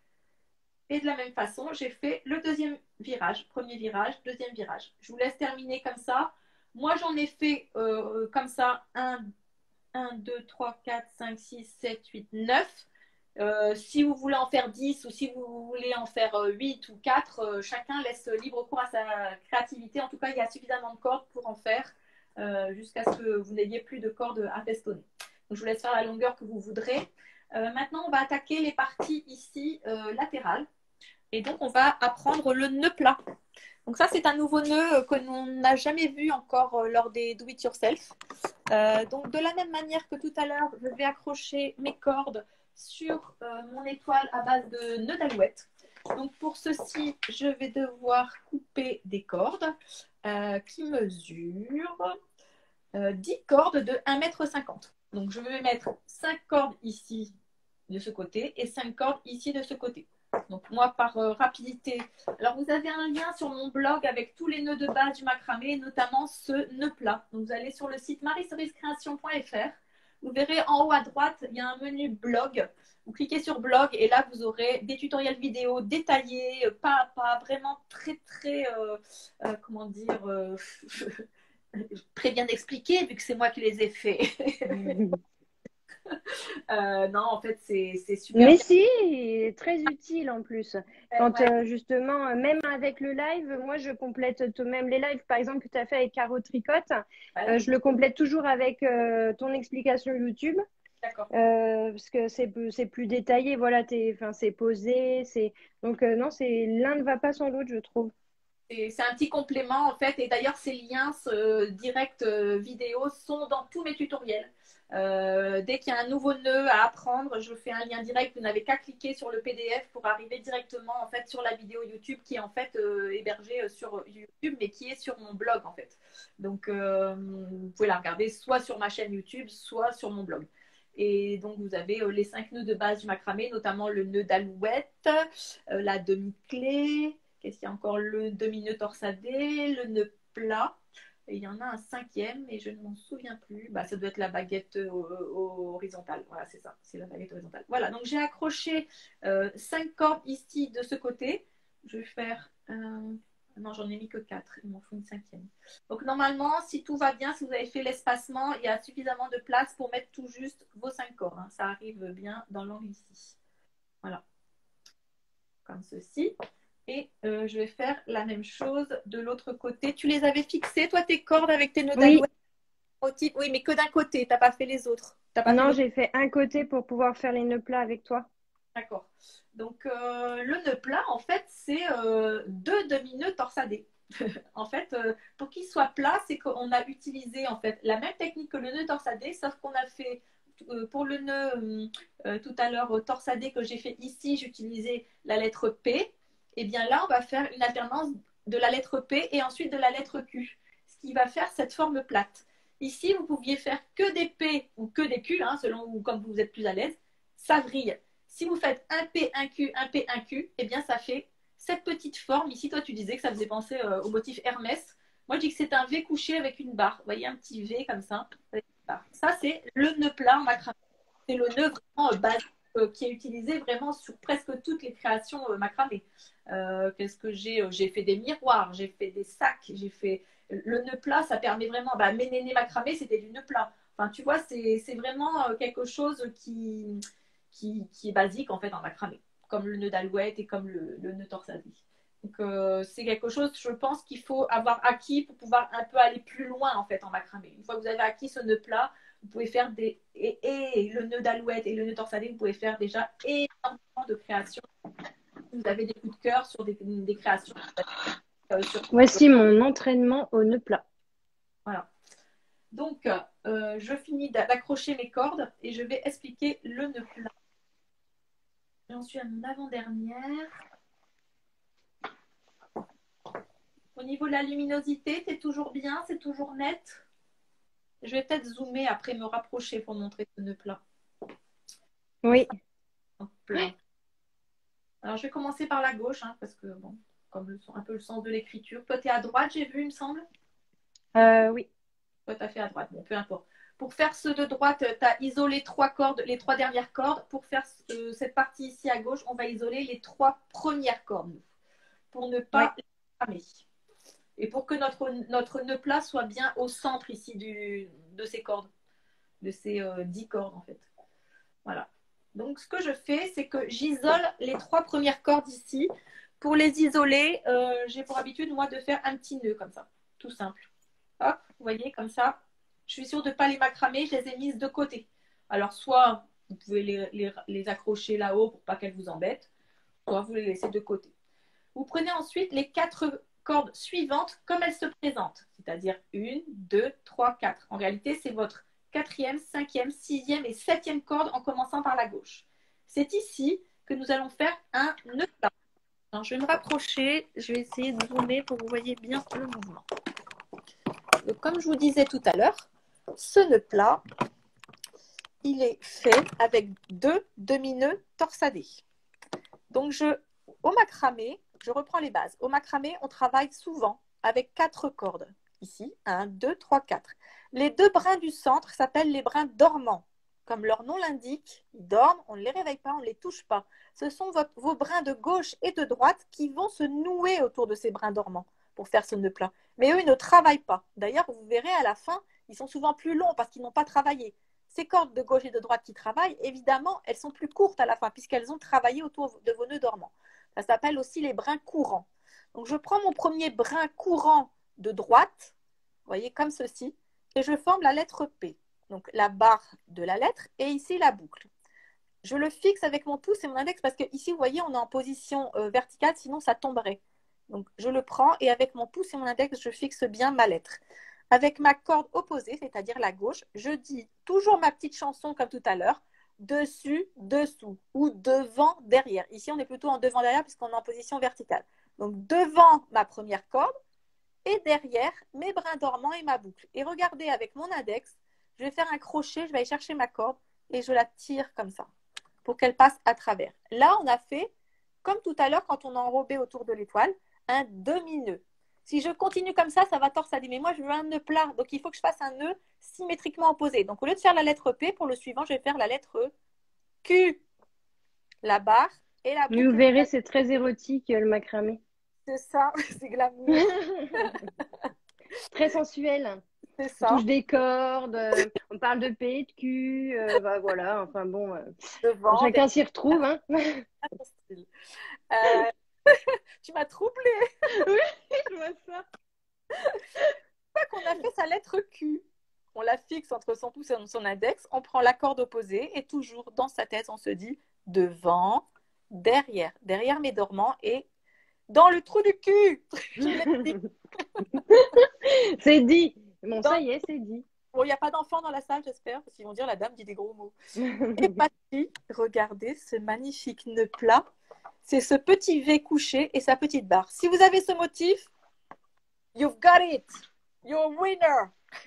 Et de la même façon, j'ai fait le deuxième virage. Premier virage, deuxième virage. Je vous laisse terminer comme ça. Moi, j'en ai fait comme ça 1, 2, 3, 4, 5, 6, 7, 8, 9. Si vous voulez en faire 10 ou si vous voulez en faire 8 ou 4, chacun laisse libre cours à sa créativité. En tout cas, il y a suffisamment de cordes pour en faire jusqu'à ce que vous n'ayez plus de cordes à festonner. Donc, je vous laisse faire la longueur que vous voudrez. Maintenant, on va attaquer les parties ici latérales. Et donc, on va apprendre le nœud plat. Donc ça, c'est un nouveau nœud que l'on n'a jamais vu encore lors des Do It Yourself. Donc de la même manière que tout à l'heure, je vais accrocher mes cordes sur mon étoile à base de nœud d'alouette. Donc pour ceci, je vais devoir couper des cordes qui mesurent 10 cordes de 1,50 m. Donc je vais mettre 5 cordes ici de ce côté et 5 cordes ici de ce côté. Donc moi par rapidité, alors vous avez un lien sur mon blog avec tous les nœuds de base du macramé, notamment ce nœud plat. Donc vous allez sur le site mariecericecreation.fr. Vous verrez en haut à droite, il y a un menu blog. Vous cliquez sur blog et là vous aurez des tutoriels vidéo détaillés, pas à pas, vraiment très très, comment dire, très bien expliqués vu que c'est moi qui les ai faits. Non, en fait, c'est super Mais bien. si, très utile en plus. Quand Ouais, justement, même avec le live, moi je complète même les lives, par exemple, que tu as fait avec Caro Tricotte, ouais, je le complète toujours avec ton explication YouTube, d'accord. parce que c'est plus détaillé, voilà, enfin, c'est posé, donc non, l'un ne va pas sans l'autre, je trouve. C'est un petit complément en fait. Et d'ailleurs, ces liens direct vidéo sont dans tous mes tutoriels. Dès qu'il y a un nouveau nœud à apprendre, je fais un lien direct. Vous n'avez qu'à cliquer sur le PDF pour arriver directement en fait sur la vidéo YouTube qui est en fait hébergée sur YouTube, mais qui est sur mon blog en fait. Donc, vous pouvez la regarder soit sur ma chaîne YouTube, soit sur mon blog. Et donc, vous avez les 5 nœuds de base du macramé, notamment le nœud d'alouette, la demi-clé. Qu'est-ce qu'il y a encore? Le demi-nœud torsadé, le nœud plat. Et il y en a un cinquième, et je ne m'en souviens plus. Bah, ça doit être la baguette horizontale. Voilà, c'est ça, c'est la baguette horizontale. Voilà, donc j'ai accroché 5 cordes ici de ce côté. Je vais faire. Non, j'en ai mis que 4. Il m'en faut une cinquième. Donc normalement, si tout va bien, si vous avez fait l'espacement, il y a suffisamment de place pour mettre tout juste vos 5 cordes. Hein. Ça arrive bien dans l'angle ici. Voilà, comme ceci. Et je vais faire la même chose de l'autre côté. Tu les avais fixées, toi, tes cordes avec tes nœuds Oui, d'alouette? Oui, mais que d'un côté. Tu n'as pas fait les autres. T'as pas fait non, l'autre. j'ai fait un côté pour pouvoir faire les nœuds plats avec toi. D'accord. Donc, le nœud plat, en fait, c'est 2 demi-nœuds torsadés. En fait, pour qu'il soit plat, c'est qu'on a utilisé en fait la même technique que le nœud torsadé, sauf qu'on a fait pour le nœud tout à l'heure torsadé que j'ai fait ici, j'utilisais la lettre P. Et bien là, on va faire une alternance de la lettre P et ensuite de la lettre Q, ce qui va faire cette forme plate. Ici, vous pouviez faire que des P ou que des Q, hein, selon comme vous êtes plus à l'aise. Ça vrille. Si vous faites un P, un Q, un P, un Q, eh bien ça fait cette petite forme. Ici, toi, tu disais que ça faisait penser au motif Hermès. Moi, je dis que c'est un V couché avec une barre. Vous voyez, un petit V comme ça. Ça, c'est le nœud plat en macramé. C'est le nœud vraiment basique qui est utilisé vraiment sur presque toutes les créations macramé. Qu'est-ce que j'ai J'ai fait des miroirs, j'ai fait des sacs, j'ai fait... Le nœud plat, ça permet vraiment... mes nénés macramé, c'était du nœud plat. Enfin, tu vois, c'est vraiment quelque chose qui est basique, en fait, en macramé. Comme le nœud d'alouette et comme le nœud torsadé. Donc, c'est quelque chose, je pense, qu'il faut avoir acquis pour pouvoir un peu aller plus loin, en fait, en macramé. Une fois que vous avez acquis ce nœud plat, vous pouvez faire des... Et le nœud d'alouette et le nœud torsadé, vous pouvez faire déjà énormément de créations. Vous avez des coups de cœur sur des créations. Voici mon entraînement au nœud plat. Voilà. Donc, je finis d'accrocher mes cordes et je vais expliquer le nœud plat. J'en suis à mon avant-dernière. Au niveau de la luminosité, c'est toujours bien, c'est toujours net. Je vais peut-être zoomer après me rapprocher pour montrer ce nœud plat. Oui. Alors, je vais commencer par la gauche, hein, parce que, bon, comme un peu le sens de l'écriture. Toi, tu es à droite, j'ai vu, il me semble. Oui. Toi, tu as fait à droite, bon, peu importe. Pour faire ceux de droite, tu as isolé 3 cordes, les 3 dernières cordes. Pour faire cette partie ici à gauche, on va isoler les 3 premières cordes, pour ne pas les cramer. Et pour que notre nœud plat soit bien au centre ici de ces cordes, de ces 10 cordes en fait. Voilà. Donc ce que je fais, c'est que j'isole les 3 premières cordes ici. Pour les isoler, j'ai pour habitude moi de faire un petit nœud comme ça, tout simple. Hop, vous voyez, comme ça. Je suis sûre de ne pas les macramer, je les ai mises de côté. Alors soit vous pouvez les accrocher là-haut pour pas qu'elles vous embêtent, soit vous les laissez de côté. Vous prenez ensuite les 4 cordes suivantes comme elles se présentent, c'est-à-dire 1, 2, 3, 4. En réalité, c'est votre 4e, 5e, 6e et 7e corde en commençant par la gauche. C'est ici que nous allons faire un nœud plat. Alors, je vais me rapprocher, je vais essayer de zoomer pour que vous voyez bien le mouvement. Donc, comme je vous disais tout à l'heure, ce nœud plat, il est fait avec 2 demi-nœuds torsadés. Donc, au macramé, je reprends les bases. Au macramé, on travaille souvent avec 4 cordes. Ici, 1, 2, 3, 4. Les 2 brins du centre s'appellent les brins dormants. Comme leur nom l'indique, ils dorment, on ne les réveille pas, on ne les touche pas. Ce sont vos brins de gauche et de droite qui vont se nouer autour de ces brins dormants pour faire ce nœud plat. Mais eux, ils ne travaillent pas. D'ailleurs, vous verrez à la fin, ils sont souvent plus longs parce qu'ils n'ont pas travaillé. Ces cordes de gauche et de droite qui travaillent, évidemment, elles sont plus courtes à la fin puisqu'elles ont travaillé autour de vos nœuds dormants. Ça s'appelle aussi les brins courants. Donc, je prends mon premier brin courant de droite, vous voyez, comme ceci, et je forme la lettre P. Donc, la barre de la lettre et ici la boucle. Je le fixe avec mon pouce et mon index parce que ici, vous voyez, on est en position verticale, sinon ça tomberait. Donc, je le prends et avec mon pouce et mon index, je fixe bien ma lettre. Avec ma corde opposée, c'est-à-dire la gauche, je dis toujours ma petite chanson comme tout à l'heure, dessus, dessous ou devant, derrière. Ici, on est plutôt en devant, derrière puisqu'on est en position verticale. Donc, devant ma première corde et derrière mes brins dormants et ma boucle. Et regardez, avec mon index, je vais faire un crochet, je vais aller chercher ma corde et je la tire comme ça pour qu'elle passe à travers. Là, on a fait, comme tout à l'heure quand on a enrobé autour de l'étoile, un demi-nœud. Si je continue comme ça va torsader. Mais moi, je veux un nœud plat. Donc, il faut que je fasse un nœud symétriquement opposé. Donc, au lieu de faire la lettre P, pour le suivant, je vais faire la lettre Q. La barre et la boucle. Mais vous verrez, c'est très érotique, le macramé. C'est ça, c'est glamour. Très sensuel. C'est ça. On touche des cordes, on parle de P, de Q, voilà, enfin bon, chacun s'y retrouve. Hein. Tu m'as troublée. Oui, je vois ça. Une fois qu'on a fait sa lettre Q, on la fixe entre son pouce et son index, on prend la corde opposée et toujours dans sa tête, on se dit devant, derrière mes dormants et dans le trou du cul. Je l'ai dit. C'est dit. Bon, ça y est, c'est dit. Bon, il n'y a pas d'enfants dans la salle, j'espère, parce qu'ils vont dire la dame dit des gros mots. Et Patty, regardez ce magnifique nœud plat. C'est ce petit V couché et sa petite barre. Si vous avez ce motif, you've got it. You're a winner.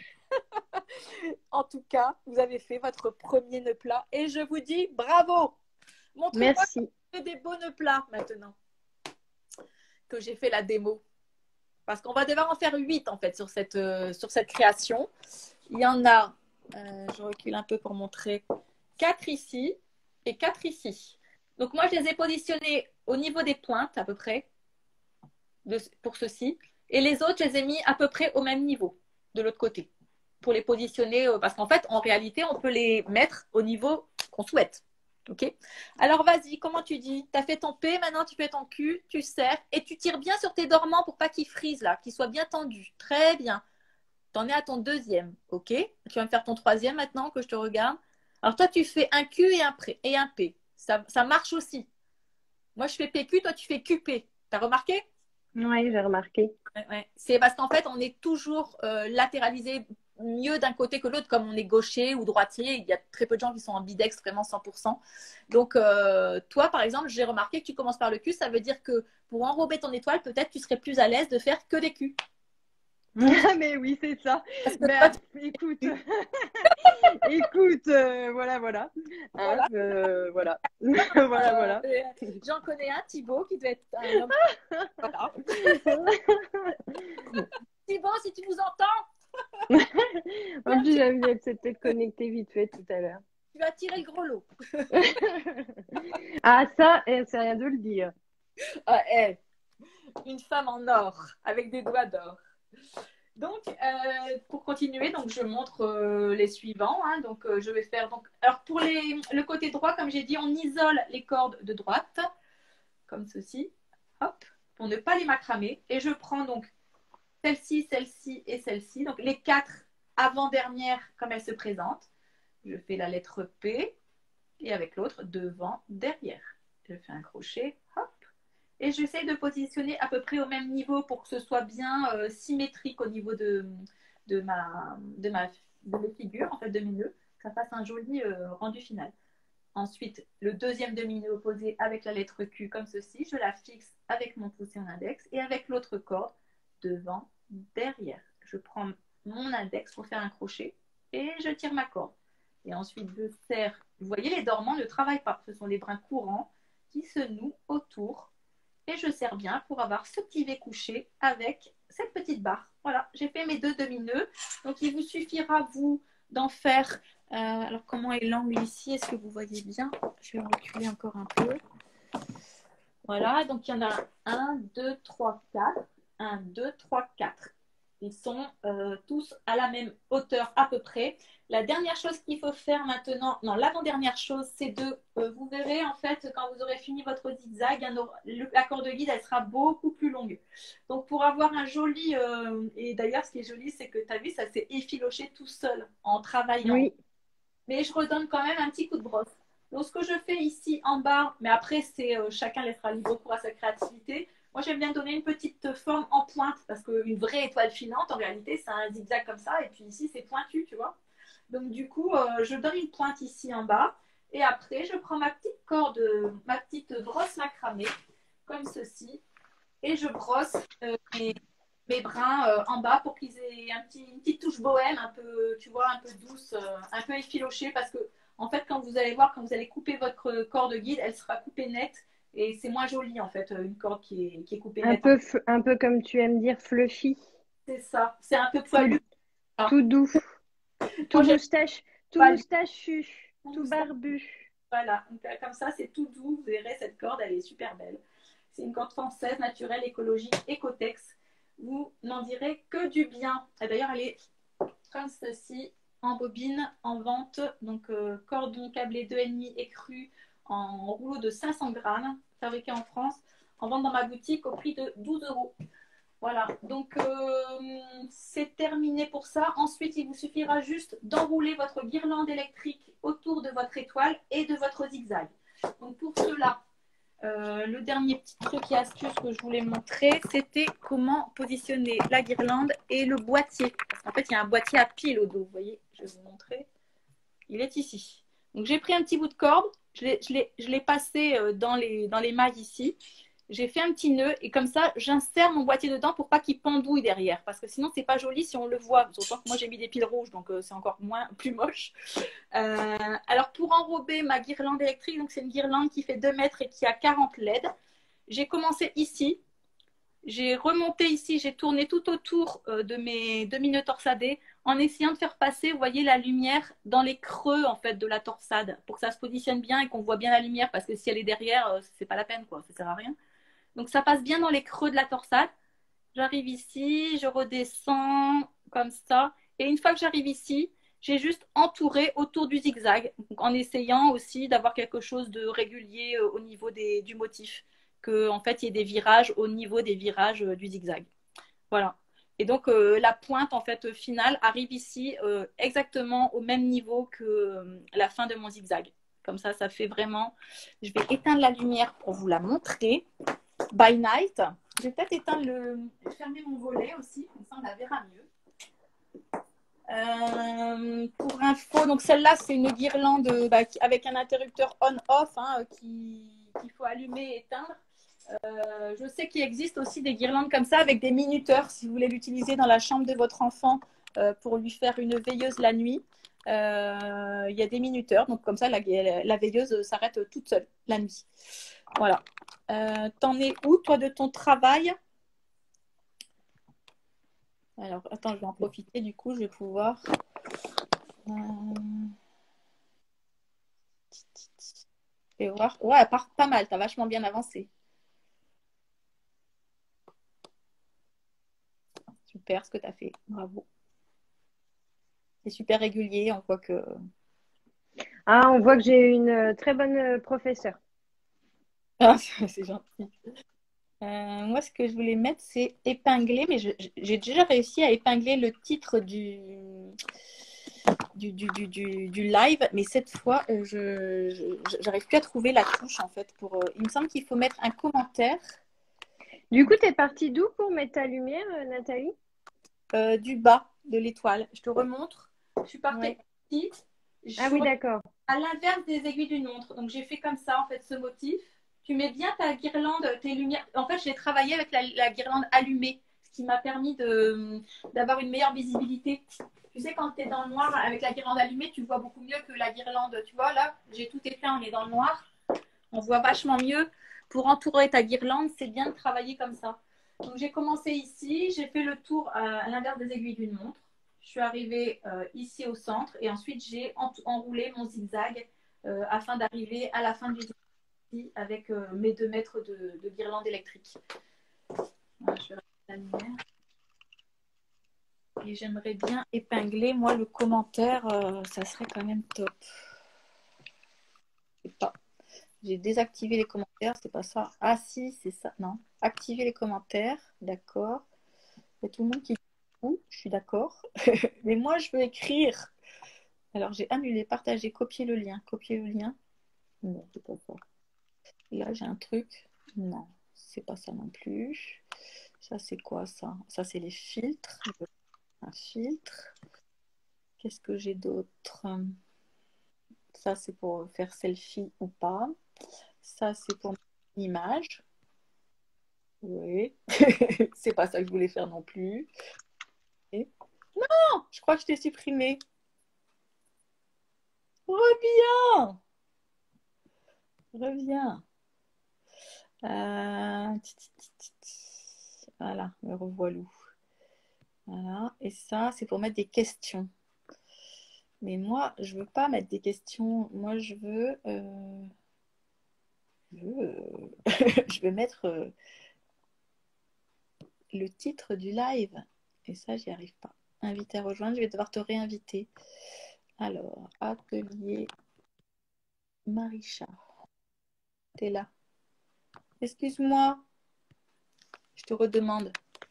En tout cas, vous avez fait votre premier nœud plat et je vous dis bravo. Montrez-moi que Merci. vous faites des beaux nœuds plats maintenant que j'ai fait la démo. Parce qu'on va devoir en faire 8 en fait sur cette création. Il y en a, je recule un peu pour montrer, 4 ici et 4 ici. Donc moi, je les ai positionnés au niveau des pointes à peu près pour ceci. Et les autres, je les ai mis à peu près au même niveau de l'autre côté pour les positionner. Parce qu'en fait, en réalité, on peut les mettre au niveau qu'on souhaite. Ok. Alors vas-y, comment tu dis? Tu as fait ton P, maintenant tu fais ton Q, tu serres et tu tires bien sur tes dormants pour pas qu'ils frisent là, qu'ils soient bien tendus. Très bien. Tu en es à ton deuxième, ok? Tu vas me faire ton troisième maintenant que je te regarde. Alors toi, tu fais un Q et un P. Ça marche aussi. Moi, je fais PQ, toi, tu fais QP. Tu as remarqué? Oui, j'ai remarqué. Ouais. C'est parce qu'en fait, on est toujours latéralisé mieux d'un côté que l'autre, comme on est gaucher ou droitier. Il y a très peu de gens qui sont ambidextres, vraiment 100%. Donc, toi, par exemple, j'ai remarqué que tu commences par le Q. Ça veut dire que pour enrober ton étoile, peut-être tu serais plus à l'aise de faire que des Q. Mais oui, c'est ça. Mais toi, écoute, écoute, voilà. Voilà. Voilà. Voilà. J'en connais un, Thibaut, qui doit être un homme. Voilà. Thibaut, si tu nous entends, En plus, j'avais peut-être connecté vite fait tout à l'heure. tu vas tirer le gros lot. Ah, ça, c'est rien de le dire. Ah, une femme en or, avec des doigts d'or. Donc, pour continuer, donc je montre les suivants. Hein. Donc, je vais faire. Donc, alors, pour le côté droit, comme j'ai dit, on isole les cordes de droite, comme ceci. Hop, pour ne pas les macramer. Et je prends donc celle-ci, celle-ci et celle-ci. Donc, les 4 avant-dernières, comme elles se présentent. Je fais la lettre P et avec l'autre, devant, derrière. Je fais un crochet, hop. Et j'essaie de positionner à peu près au même niveau pour que ce soit bien symétrique au niveau de mes figures, en fait, de mes nœuds, que ça fasse un joli rendu final. Ensuite, le deuxième demi-nœud opposé avec la lettre Q comme ceci, je la fixe avec mon pouce et mon index et avec l'autre corde, devant, derrière. Je prends mon index pour faire un crochet et je tire ma corde. Et ensuite, je serre. Vous voyez, les dormants ne travaillent pas. Ce sont des brins courants qui se nouent autour. Et je serre bien pour avoir ce petit V couché avec cette petite barre. Voilà, j'ai fait mes 2 demi-nœuds. Donc, il vous suffira, vous, d'en faire... alors, comment est l'angle ici? Est-ce que vous voyez bien? Je vais reculer encore un peu. Voilà, donc il y en a 1, 2, 3, 4. 1, 2, 3, 4. Ils sont tous à la même hauteur à peu près. La dernière chose qu'il faut faire maintenant, non, l'avant-dernière chose, c'est de, vous verrez en fait, quand vous aurez fini votre zigzag, la corde guide, elle sera beaucoup plus longue. Donc pour avoir un joli, et d'ailleurs ce qui est joli, c'est que tu as vu, ça s'est effiloché tout seul en travaillant. Oui. Mais je redonne quand même un petit coup de brosse. Donc ce que je fais ici en bas, mais après c'est chacun laissera libre cours à sa créativité. Moi, j'aime bien donner une petite forme en pointe parce qu'une vraie étoile filante, en réalité, c'est un zigzag comme ça. Et puis ici, c'est pointu, tu vois. Donc, du coup, je donne une pointe ici en bas. Et après, je prends ma petite corde, ma petite brosse macramée, comme ceci. Et je brosse mes brins en bas pour qu'ils aient une petite touche bohème, un peu, tu vois, un peu douce, un peu effilochée. Parce que, en fait, quand vous allez voir, quand vous allez couper votre corde guide, elle sera coupée nette. Et c'est moins joli, en fait, une corde qui est coupée Un net. peu comme tu aimes dire, fluffy. C'est ça. C'est un peu poilu. Tout doux. Tout moustachu. Tout barbu. Voilà. Donc, comme ça, c'est tout doux. Vous verrez, cette corde, elle est super belle. C'est une corde française, naturelle, écologique, Ecotex. Vous n'en direz que du bien. Et d'ailleurs, elle est comme ceci, en bobine, en vente. Donc, cordon câblé 2,5 écru en rouleau de 500 grammes, fabriqué en France, en vente dans ma boutique au prix de 12 euros. Voilà, donc c'est terminé pour ça. Ensuite, il vous suffira juste d'enrouler votre guirlande électrique autour de votre étoile et de votre zigzag. Donc pour cela, le dernier petit truc et astuce que je voulais montrer, c'était comment positionner la guirlande et le boîtier. Parce qu'en fait, il y a un boîtier à pile au dos. Vous voyez, je vais vous montrer. Il est ici. Donc, j'ai pris un petit bout de corde. Je l'ai passé dans les mailles ici. J'ai fait un petit nœud et comme ça, j'insère mon boîtier dedans pour pas qu'il pendouille derrière. Parce que sinon, c'est pas joli si on le voit. D'autant que moi, j'ai mis des piles rouges, donc c'est encore plus moche. Alors, pour enrober ma guirlande électrique, donc c'est une guirlande qui fait 2 mètres et qui a 40 LED. J'ai commencé ici. J'ai remonté ici, j'ai tourné tout autour de mes demi-nœuds torsadés en essayant de faire passer, vous voyez, la lumière dans les creux en fait de la torsade pour que ça se positionne bien et qu'on voit bien la lumière parce que si elle est derrière, c'est pas la peine quoi, ça sert à rien. Donc ça passe bien dans les creux de la torsade. J'arrive ici, je redescends comme ça et une fois que j'arrive ici, j'ai juste entouré autour du zigzag donc, en essayant aussi d'avoir quelque chose de régulier au niveau du motif. En fait, il y ait des virages au niveau des virages du zigzag. Voilà. Et donc, la pointe en fait finale arrive ici exactement au même niveau que la fin de mon zigzag. Comme ça fait vraiment... Je vais éteindre la lumière pour vous la montrer. By night. Je vais peut-être fermer mon volet aussi, comme ça on la verra mieux. Pour info, donc celle-là, c'est une guirlande avec un interrupteur on-off qu'il faut allumer et éteindre. Je sais qu'il existe aussi des guirlandes comme ça avec des minuteurs si vous voulez l'utiliser dans la chambre de votre enfant pour lui faire une veilleuse la nuit. Il y a des minuteurs, donc comme ça la veilleuse s'arrête toute seule la nuit. Voilà. T'en es où toi de ton travail? Alors attends, je vais en profiter du coup, je vais pouvoir. Je vais voir. Ouais, pas mal, t'as vachement bien avancé. Super ce que tu as fait, bravo. C'est super régulier, on voit que... Ah, on voit que j'ai une très bonne professeure. Ah, c'est gentil. Moi, ce que je voulais mettre, c'est épingler, mais j'ai déjà réussi à épingler le titre du live, mais cette fois, je n'arrive plus à trouver la touche, en fait. Il me semble qu'il faut mettre un commentaire. Du coup, tu es partie d'où pour mettre ta lumière, Nathalie? Du bas de l'étoile. Je te remontre. Je suis partie petite. Ah oui, d'accord. À l'inverse des aiguilles d'une montre. Donc, j'ai fait comme ça, en fait, ce motif. Tu mets bien ta guirlande, tes lumières. En fait, j'ai travaillé avec la guirlande allumée, ce qui m'a permis d'avoir une meilleure visibilité. Tu sais, quand tu es dans le noir avec la guirlande allumée, tu vois beaucoup mieux que la guirlande. Tu vois, là, j'ai tout éteint, on est dans le noir. On voit vachement mieux. Pour entourer ta guirlande, c'est bien de travailler comme ça. Donc, j'ai commencé ici. J'ai fait le tour à l'inverse des aiguilles d'une montre. Je suis arrivée ici au centre et ensuite, j'ai enroulé mon zigzag afin d'arriver à la fin du zigzag avec mes 2 mètres de guirlande électrique. Voilà, je vais rajouter la lumière. Et j'aimerais bien épingler, moi, le commentaire, ça serait quand même top. Je sais pas. J'ai désactivé les commentaires, c'est pas ça. Ah si, c'est ça. Non. Activer les commentaires, d'accord. Il y a tout le monde qui dit je suis d'accord. Mais moi, je veux écrire. Alors, j'ai annulé, partager, copier le lien. Copier le lien. Non, c'est pas ça. Là, j'ai un truc. Non, c'est pas ça non plus. Ça, c'est quoi ça? Ça, c'est les filtres. Un filtre. Qu'est-ce que j'ai d'autre? Ça, c'est pour faire selfie ou pas. Ça, c'est pour une image. Oui. C'est pas ça que je voulais faire non plus. Et... Non, je crois que je t'ai supprimé. Reviens. Reviens. Voilà, me revoilà. Voilà. Et ça, c'est pour mettre des questions. Mais moi, je veux pas mettre des questions. Moi, je veux je veux mettre le titre du live. Et ça, j'y arrive pas. Inviter à rejoindre, je vais devoir te réinviter. Alors, atelier Marisha. T'es là. Excuse-moi. Je te redemande.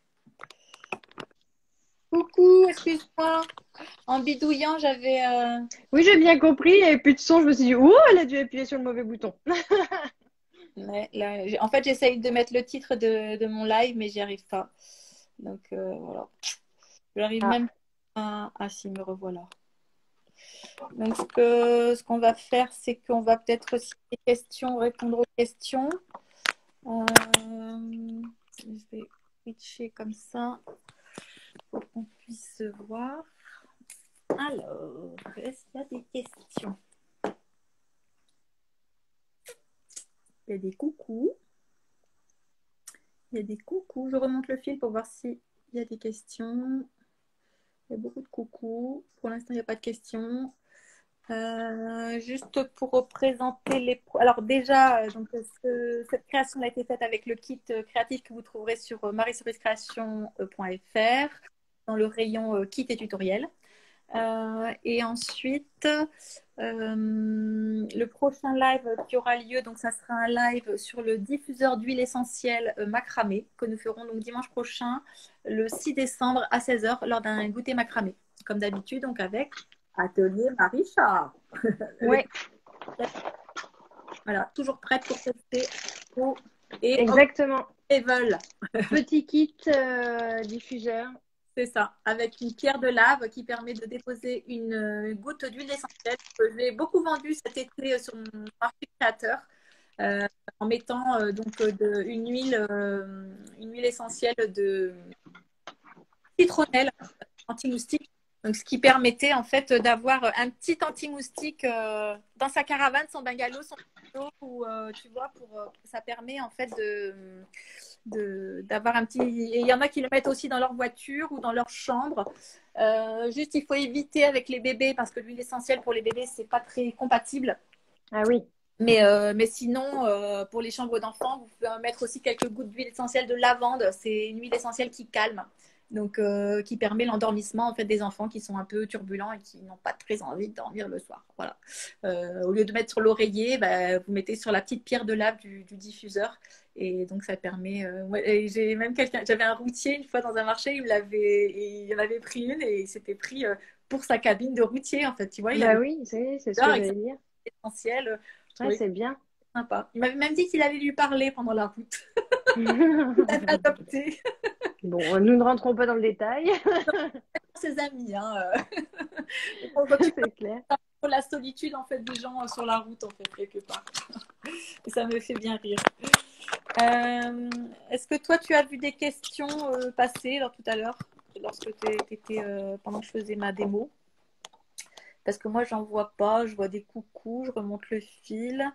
Coucou, excuse-moi. En bidouillant, j'avais... Oui, j'ai bien compris. Il n'y avait plus de son. Je me suis dit, oh, elle a dû appuyer sur le mauvais bouton. Ouais, là, en fait, j'essaye de mettre le titre de mon live, mais j'y arrive pas. Donc, voilà. Je n'arrive Ah, même pas à... Ah, si, me revoilà. Donc, ce qu'on va faire, c'est qu'on va peut-être aussi des questions, répondre aux questions. Je vais switcher comme ça pour qu'on puisse voir. Alors, est-ce qu'il y a des questions? Il y a des coucous. Il y a des coucous. Je remonte le fil pour voir s'il y a des questions. Il y a beaucoup de coucous. Pour l'instant, il n'y a pas de questions. Juste pour représenter les... Alors déjà, donc, cette création a été faite avec le kit créatif que vous trouverez sur mariesurprisecreation.fr dans le rayon kit et tutoriel. Et ensuite, le prochain live qui aura lieu, donc ça sera un live sur le diffuseur d'huile essentielle macramé que nous ferons donc dimanche prochain, le 6 décembre à 16h lors d'un goûter macramé, comme d'habitude, donc avec Atelier Marie-Char. ouais, Voilà, toujours prête pour tester et exactement. veulent. Petit kit diffuseur. C'est ça, avec une pierre de lave qui permet de déposer une goutte d'huile essentielle que j'ai beaucoup vendue cet été sur mon marché créateur en mettant une huile essentielle de citronnelle anti-moustique. Donc, ce qui permettait en fait d'avoir un petit anti-moustique dans sa caravane, son bungalow, son bateau, ou tu vois, ça permet en fait d'avoir un petit. Et il y en a qui le mettent aussi dans leur voiture ou dans leur chambre. Juste, il faut éviter avec les bébés parce que l'huile essentielle pour les bébés, c'est pas très compatible. Ah oui. Mais sinon, pour les chambres d'enfants, vous pouvez mettre aussi quelques gouttes d'huile essentielle de lavande. C'est une huile essentielle qui calme, donc qui permet l'endormissement en fait des enfants qui sont un peu turbulents et qui n'ont pas très envie de dormir le soir. Voilà. Au lieu de mettre sur l'oreiller, bah, vous mettez sur la petite pierre de lave du diffuseur. Et donc ça permet. J'ai même j'avais un routier une fois dans un marché, il en avait pris une et il s'était pris pour sa cabine de routier en fait. Tu vois, il Bah avait oui, c'est ce que j'allais dire. essentiel. Je Ouais, trouvais c'est bien. ça sympa. Il m'avait même dit qu'il allait lui parler pendant la route. Il avait adopté Bon, nous ne rentrons pas dans le détail. ses amis. Hein. On voit que C'est clair. pour la solitude en fait des gens sur la route en fait quelque part. Et ça me fait bien rire. Est-ce que toi tu as vu des questions passer tout à l'heure lorsque tu étais pendant que je faisais ma démo? Parce que moi j'en vois pas, je vois des coucous, je remonte le fil.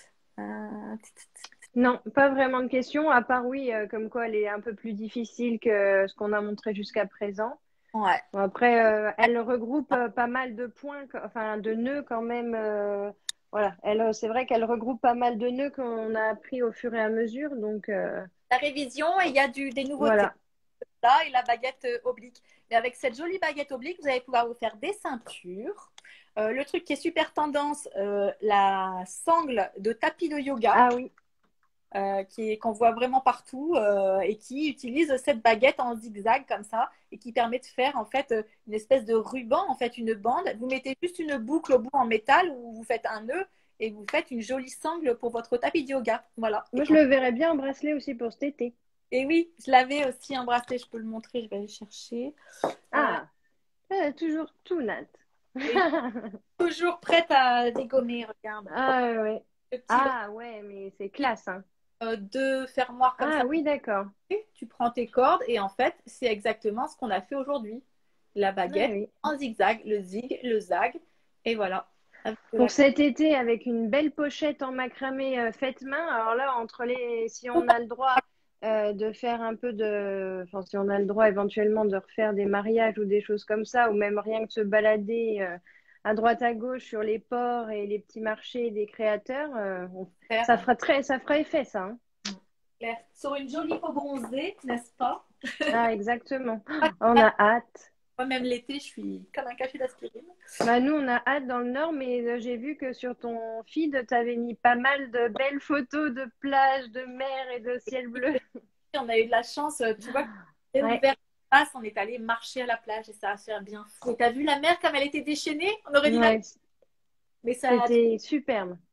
Non, pas vraiment de questions, à part oui, comme quoi elle est un peu plus difficile que ce qu'on a montré jusqu'à présent. Ouais. Bon, après, elle regroupe pas mal de points, enfin de nœuds quand même. Voilà, c'est vrai qu'elle regroupe pas mal de nœuds qu'on a appris au fur et à mesure. Donc La révision et il y a des nouveautés. voilà. Là et la baguette oblique. Mais avec cette jolie baguette oblique, vous allez pouvoir vous faire des ceintures. Le truc qui est super tendance, la sangle de tapis de yoga, Ah oui, qu'on voit vraiment partout et qui utilise cette baguette en zigzag comme ça et qui permet de faire en fait une espèce de ruban, en fait une bande. Vous mettez juste une boucle au bout en métal où vous faites un nœud et vous faites une jolie sangle pour votre tapis de yoga. Voilà. moi je le verrais bien en bracelet aussi pour cet été. Et oui, je l'avais aussi embrassé, je peux le montrer, je vais aller chercher. Euh, Ah, toujours tout Nat. Toujours prête à dégommer, regarde. Ah ouais. Le petit Ah ouais, mais c'est classe, hein. deux fermoirs comme Ah ça. oui, d'accord. Tu prends tes cordes et en fait, c'est exactement ce qu'on a fait aujourd'hui. La Ah baguette oui. en zigzag, le zig, le zag, et voilà. Pour cet été, avec une belle pochette en macramé faite main, alors là, si on a le droit de faire un peu enfin, si on a le droit éventuellement de refaire des mariages ou des choses comme ça, ou même rien que se balader à droite à gauche sur les ports et les petits marchés des créateurs, ça fera effet, ça. Hein. Claire. Sur une jolie peau bronzée, n'est-ce pas? Ah, exactement. On a hâte. Moi-même l'été, je suis comme un café d'aspirine. Bah, nous, on a hâte dans le Nord, mais j'ai vu que sur ton feed, tu avais mis pas mal de belles photos de plages, de mer et de ciel bleu. On a eu de la chance, tu vois, on Ouais, est allé marcher à la plage et ça a fait un bien fou. Et t'as vu la mer comme elle était déchaînée? On aurait dit la... ouais, Mais ça, c'était superbe.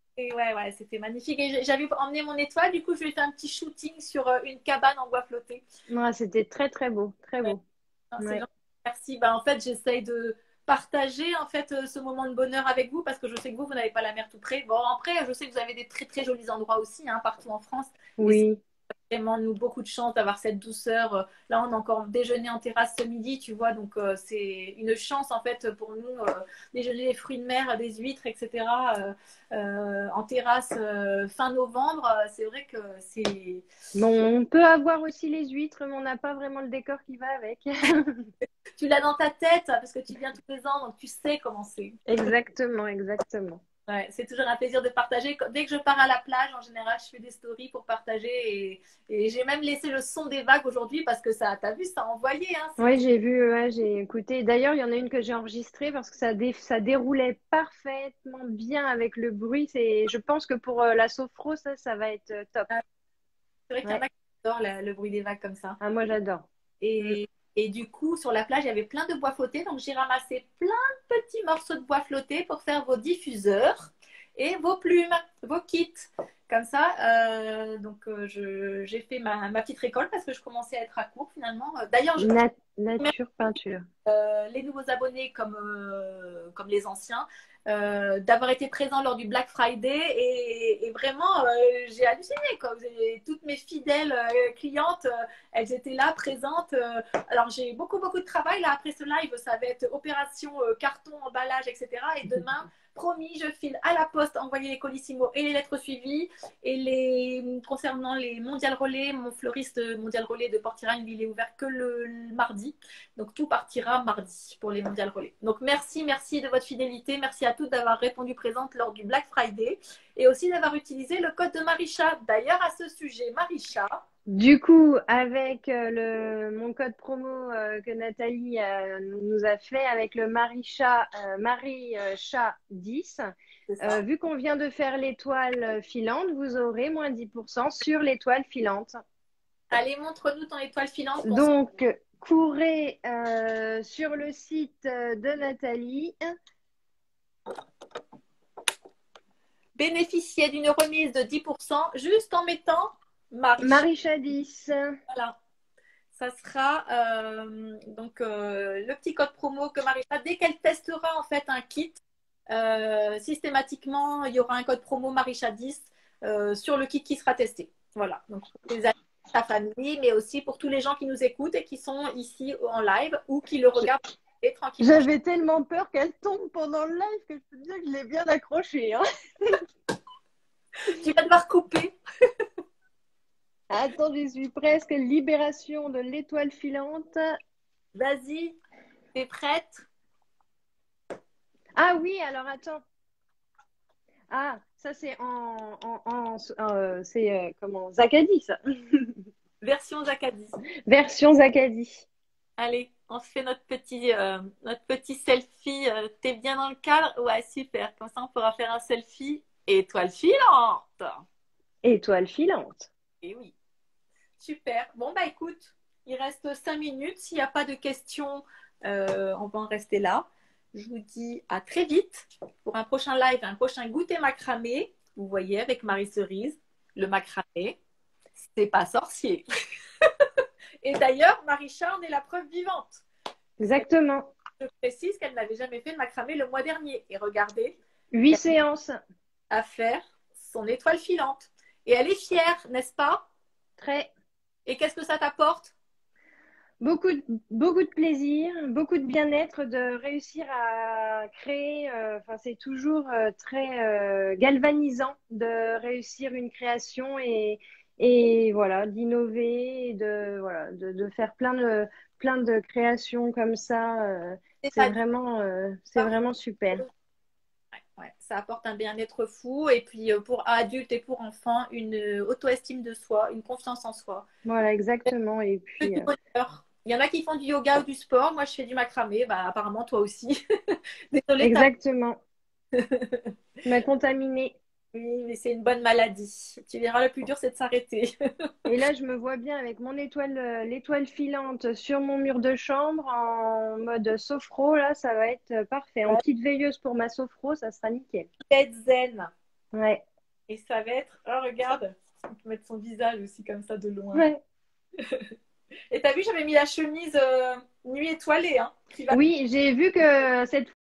Et ouais, c'était magnifique. Et j'avais emmené mon étoile, du coup, je lui ai fait un petit shooting sur une cabane en bois flotté. Ouais, c'était très, très beau. Très Ouais. beau. Non, c'est Ouais. gentil. Merci. Bah, en fait, j'essaye de partager en fait ce moment de bonheur avec vous parce que je sais que vous n'avez pas la mer tout près. Bon, après, je sais que vous avez des très très jolis endroits aussi, hein, partout en France. Et c'est Oui. vraiment nous beaucoup de chance d'avoir cette douceur. Là, on a encore déjeuné en terrasse ce midi, tu vois, donc c'est une chance en fait pour nous déjeuner les fruits de mer, des huîtres, etc. En terrasse fin novembre. C'est vrai que c'est Bon, on peut avoir aussi les huîtres, mais on n'a pas vraiment le décor qui va avec. tu l'as dans ta tête parce que tu viens tous les ans, donc tu sais comment c'est. Exactement, exactement. Ouais, c'est toujours un plaisir de partager. Dès que je pars à la plage, en général, je fais des stories pour partager et j'ai même laissé le son des vagues aujourd'hui parce que ça, t'as vu, ça a envoyé. Hein, Oui, j'ai vu, ouais, j'ai écouté. D'ailleurs, il y en a une que j'ai enregistrée parce que ça déroulait parfaitement bien avec le bruit. Je pense que pour la sophro, ça va être top. c'est vrai qu'il y en Ouais. a qui adorent le bruit des vagues comme ça. Ah, moi, j'adore. Mm. Et du coup, sur la plage, il y avait plein de bois flottés. Donc, j'ai ramassé plein de petits morceaux de bois flottés pour faire vos diffuseurs et vos plumes, vos kits. Comme ça, j'ai fait ma petite récolte parce que je commençais à être à court finalement. D'ailleurs, je Nature, peinture. les nouveaux abonnés comme les anciens, d'avoir été présents lors du Black Friday et vraiment, j'ai halluciné. Quoi. Toutes mes fidèles clientes, elles étaient là, présentes. Alors, j'ai beaucoup, beaucoup de travail. Là, après ce live, ça va être opération carton, emballage, etc. Et demain, promis, je file à la poste, envoyer les colissimo et les lettres suivies. Concernant les mondial relais, mon fleuriste mondial relais de Portirane, il est ouvert que le mardi. Donc tout partira mardi pour les mondial relais. Donc merci de votre fidélité. Merci à toutes d'avoir répondu présente lors du Black Friday et aussi d'avoir utilisé le code de Marisha. D'ailleurs, à ce sujet, Marisha. Du coup, avec mon code promo que Nathalie nous a fait avec le Marisha 10, vu qu'on vient de faire l'étoile filante, vous aurez moins 10% sur l'étoile filante. Allez, montre-nous ton étoile filante. Donc, courez sur le site de Nathalie. Bénéficiez d'une remise de 10% juste en mettant Marisha 10. Voilà. Ça sera le petit code promo que Marisha, dès qu'elle testera en fait un kit, systématiquement, il y aura un code promo Marisha 10 sur le kit qui sera testé. Voilà. Donc, pour les amis, ta famille, mais aussi pour tous les gens qui nous écoutent et qui sont ici en live ou qui le regardent tranquillement. J'avais tellement peur qu'elle tombe pendant le live que je peux te dire que je l'ai bien accrochée. Hein. Tu vas devoir couper. Attends, je suis presque. Libération de l'étoile filante. Vas-y, t'es prête? Ah oui, alors attends. Ah, ça c'est comment Zacadie, ça. Version Zacadie. Version Zacadie. Allez, on fait notre petit selfie. T'es bien dans le cadre? Ouais, super. Comme ça, on pourra faire un selfie étoile filante. Étoile filante. Et oui, super. Bon, bah écoute, il reste 5 minutes. S'il n'y a pas de questions, on va en rester là. Je vous dis à très vite pour un prochain live, un prochain goûter macramé. Vous voyez, avec Marie-Cerise, le macramé, c'est pas sorcier. Et d'ailleurs, Marisha en est la preuve vivante. Exactement. Je précise qu'elle n'avait jamais fait de macramé le mois dernier. Et regardez, 8 séances. à faire son étoile filante. Et elle est fière, n'est-ce pas? Très. Et qu'est-ce que ça t'apporte? Beaucoup de plaisir, beaucoup de bien-être, de réussir à créer. Enfin, c'est toujours très galvanisant de réussir une création et voilà, d'innover, de faire plein de créations comme ça. C'est vraiment super. Ouais, ça apporte un bien-être fou. Et puis pour adultes et pour enfants, une auto-estime de soi, une confiance en soi. Voilà, exactement. Et puis, Du bonheur. Il y en a qui font du yoga ou du sport. Moi, je fais du macramé. Bah, apparemment, toi aussi. Désolée. Exactement. M'a contaminé. Oui, mais c'est une bonne maladie. Tu verras, le plus dur, c'est de s'arrêter. Et là, je me vois bien avec mon l'étoile filante sur mon mur de chambre en mode sophro. Là, ça va être parfait. En petite veilleuse pour ma sophro, ça sera nickel. Être zen. Ouais. Et ça va être, oh regarde, on peut mettre son visage aussi comme ça de loin. Ouais. Et t'as vu, j'avais mis la chemise nuit étoilée, hein, qui va. Oui, j'ai vu que cette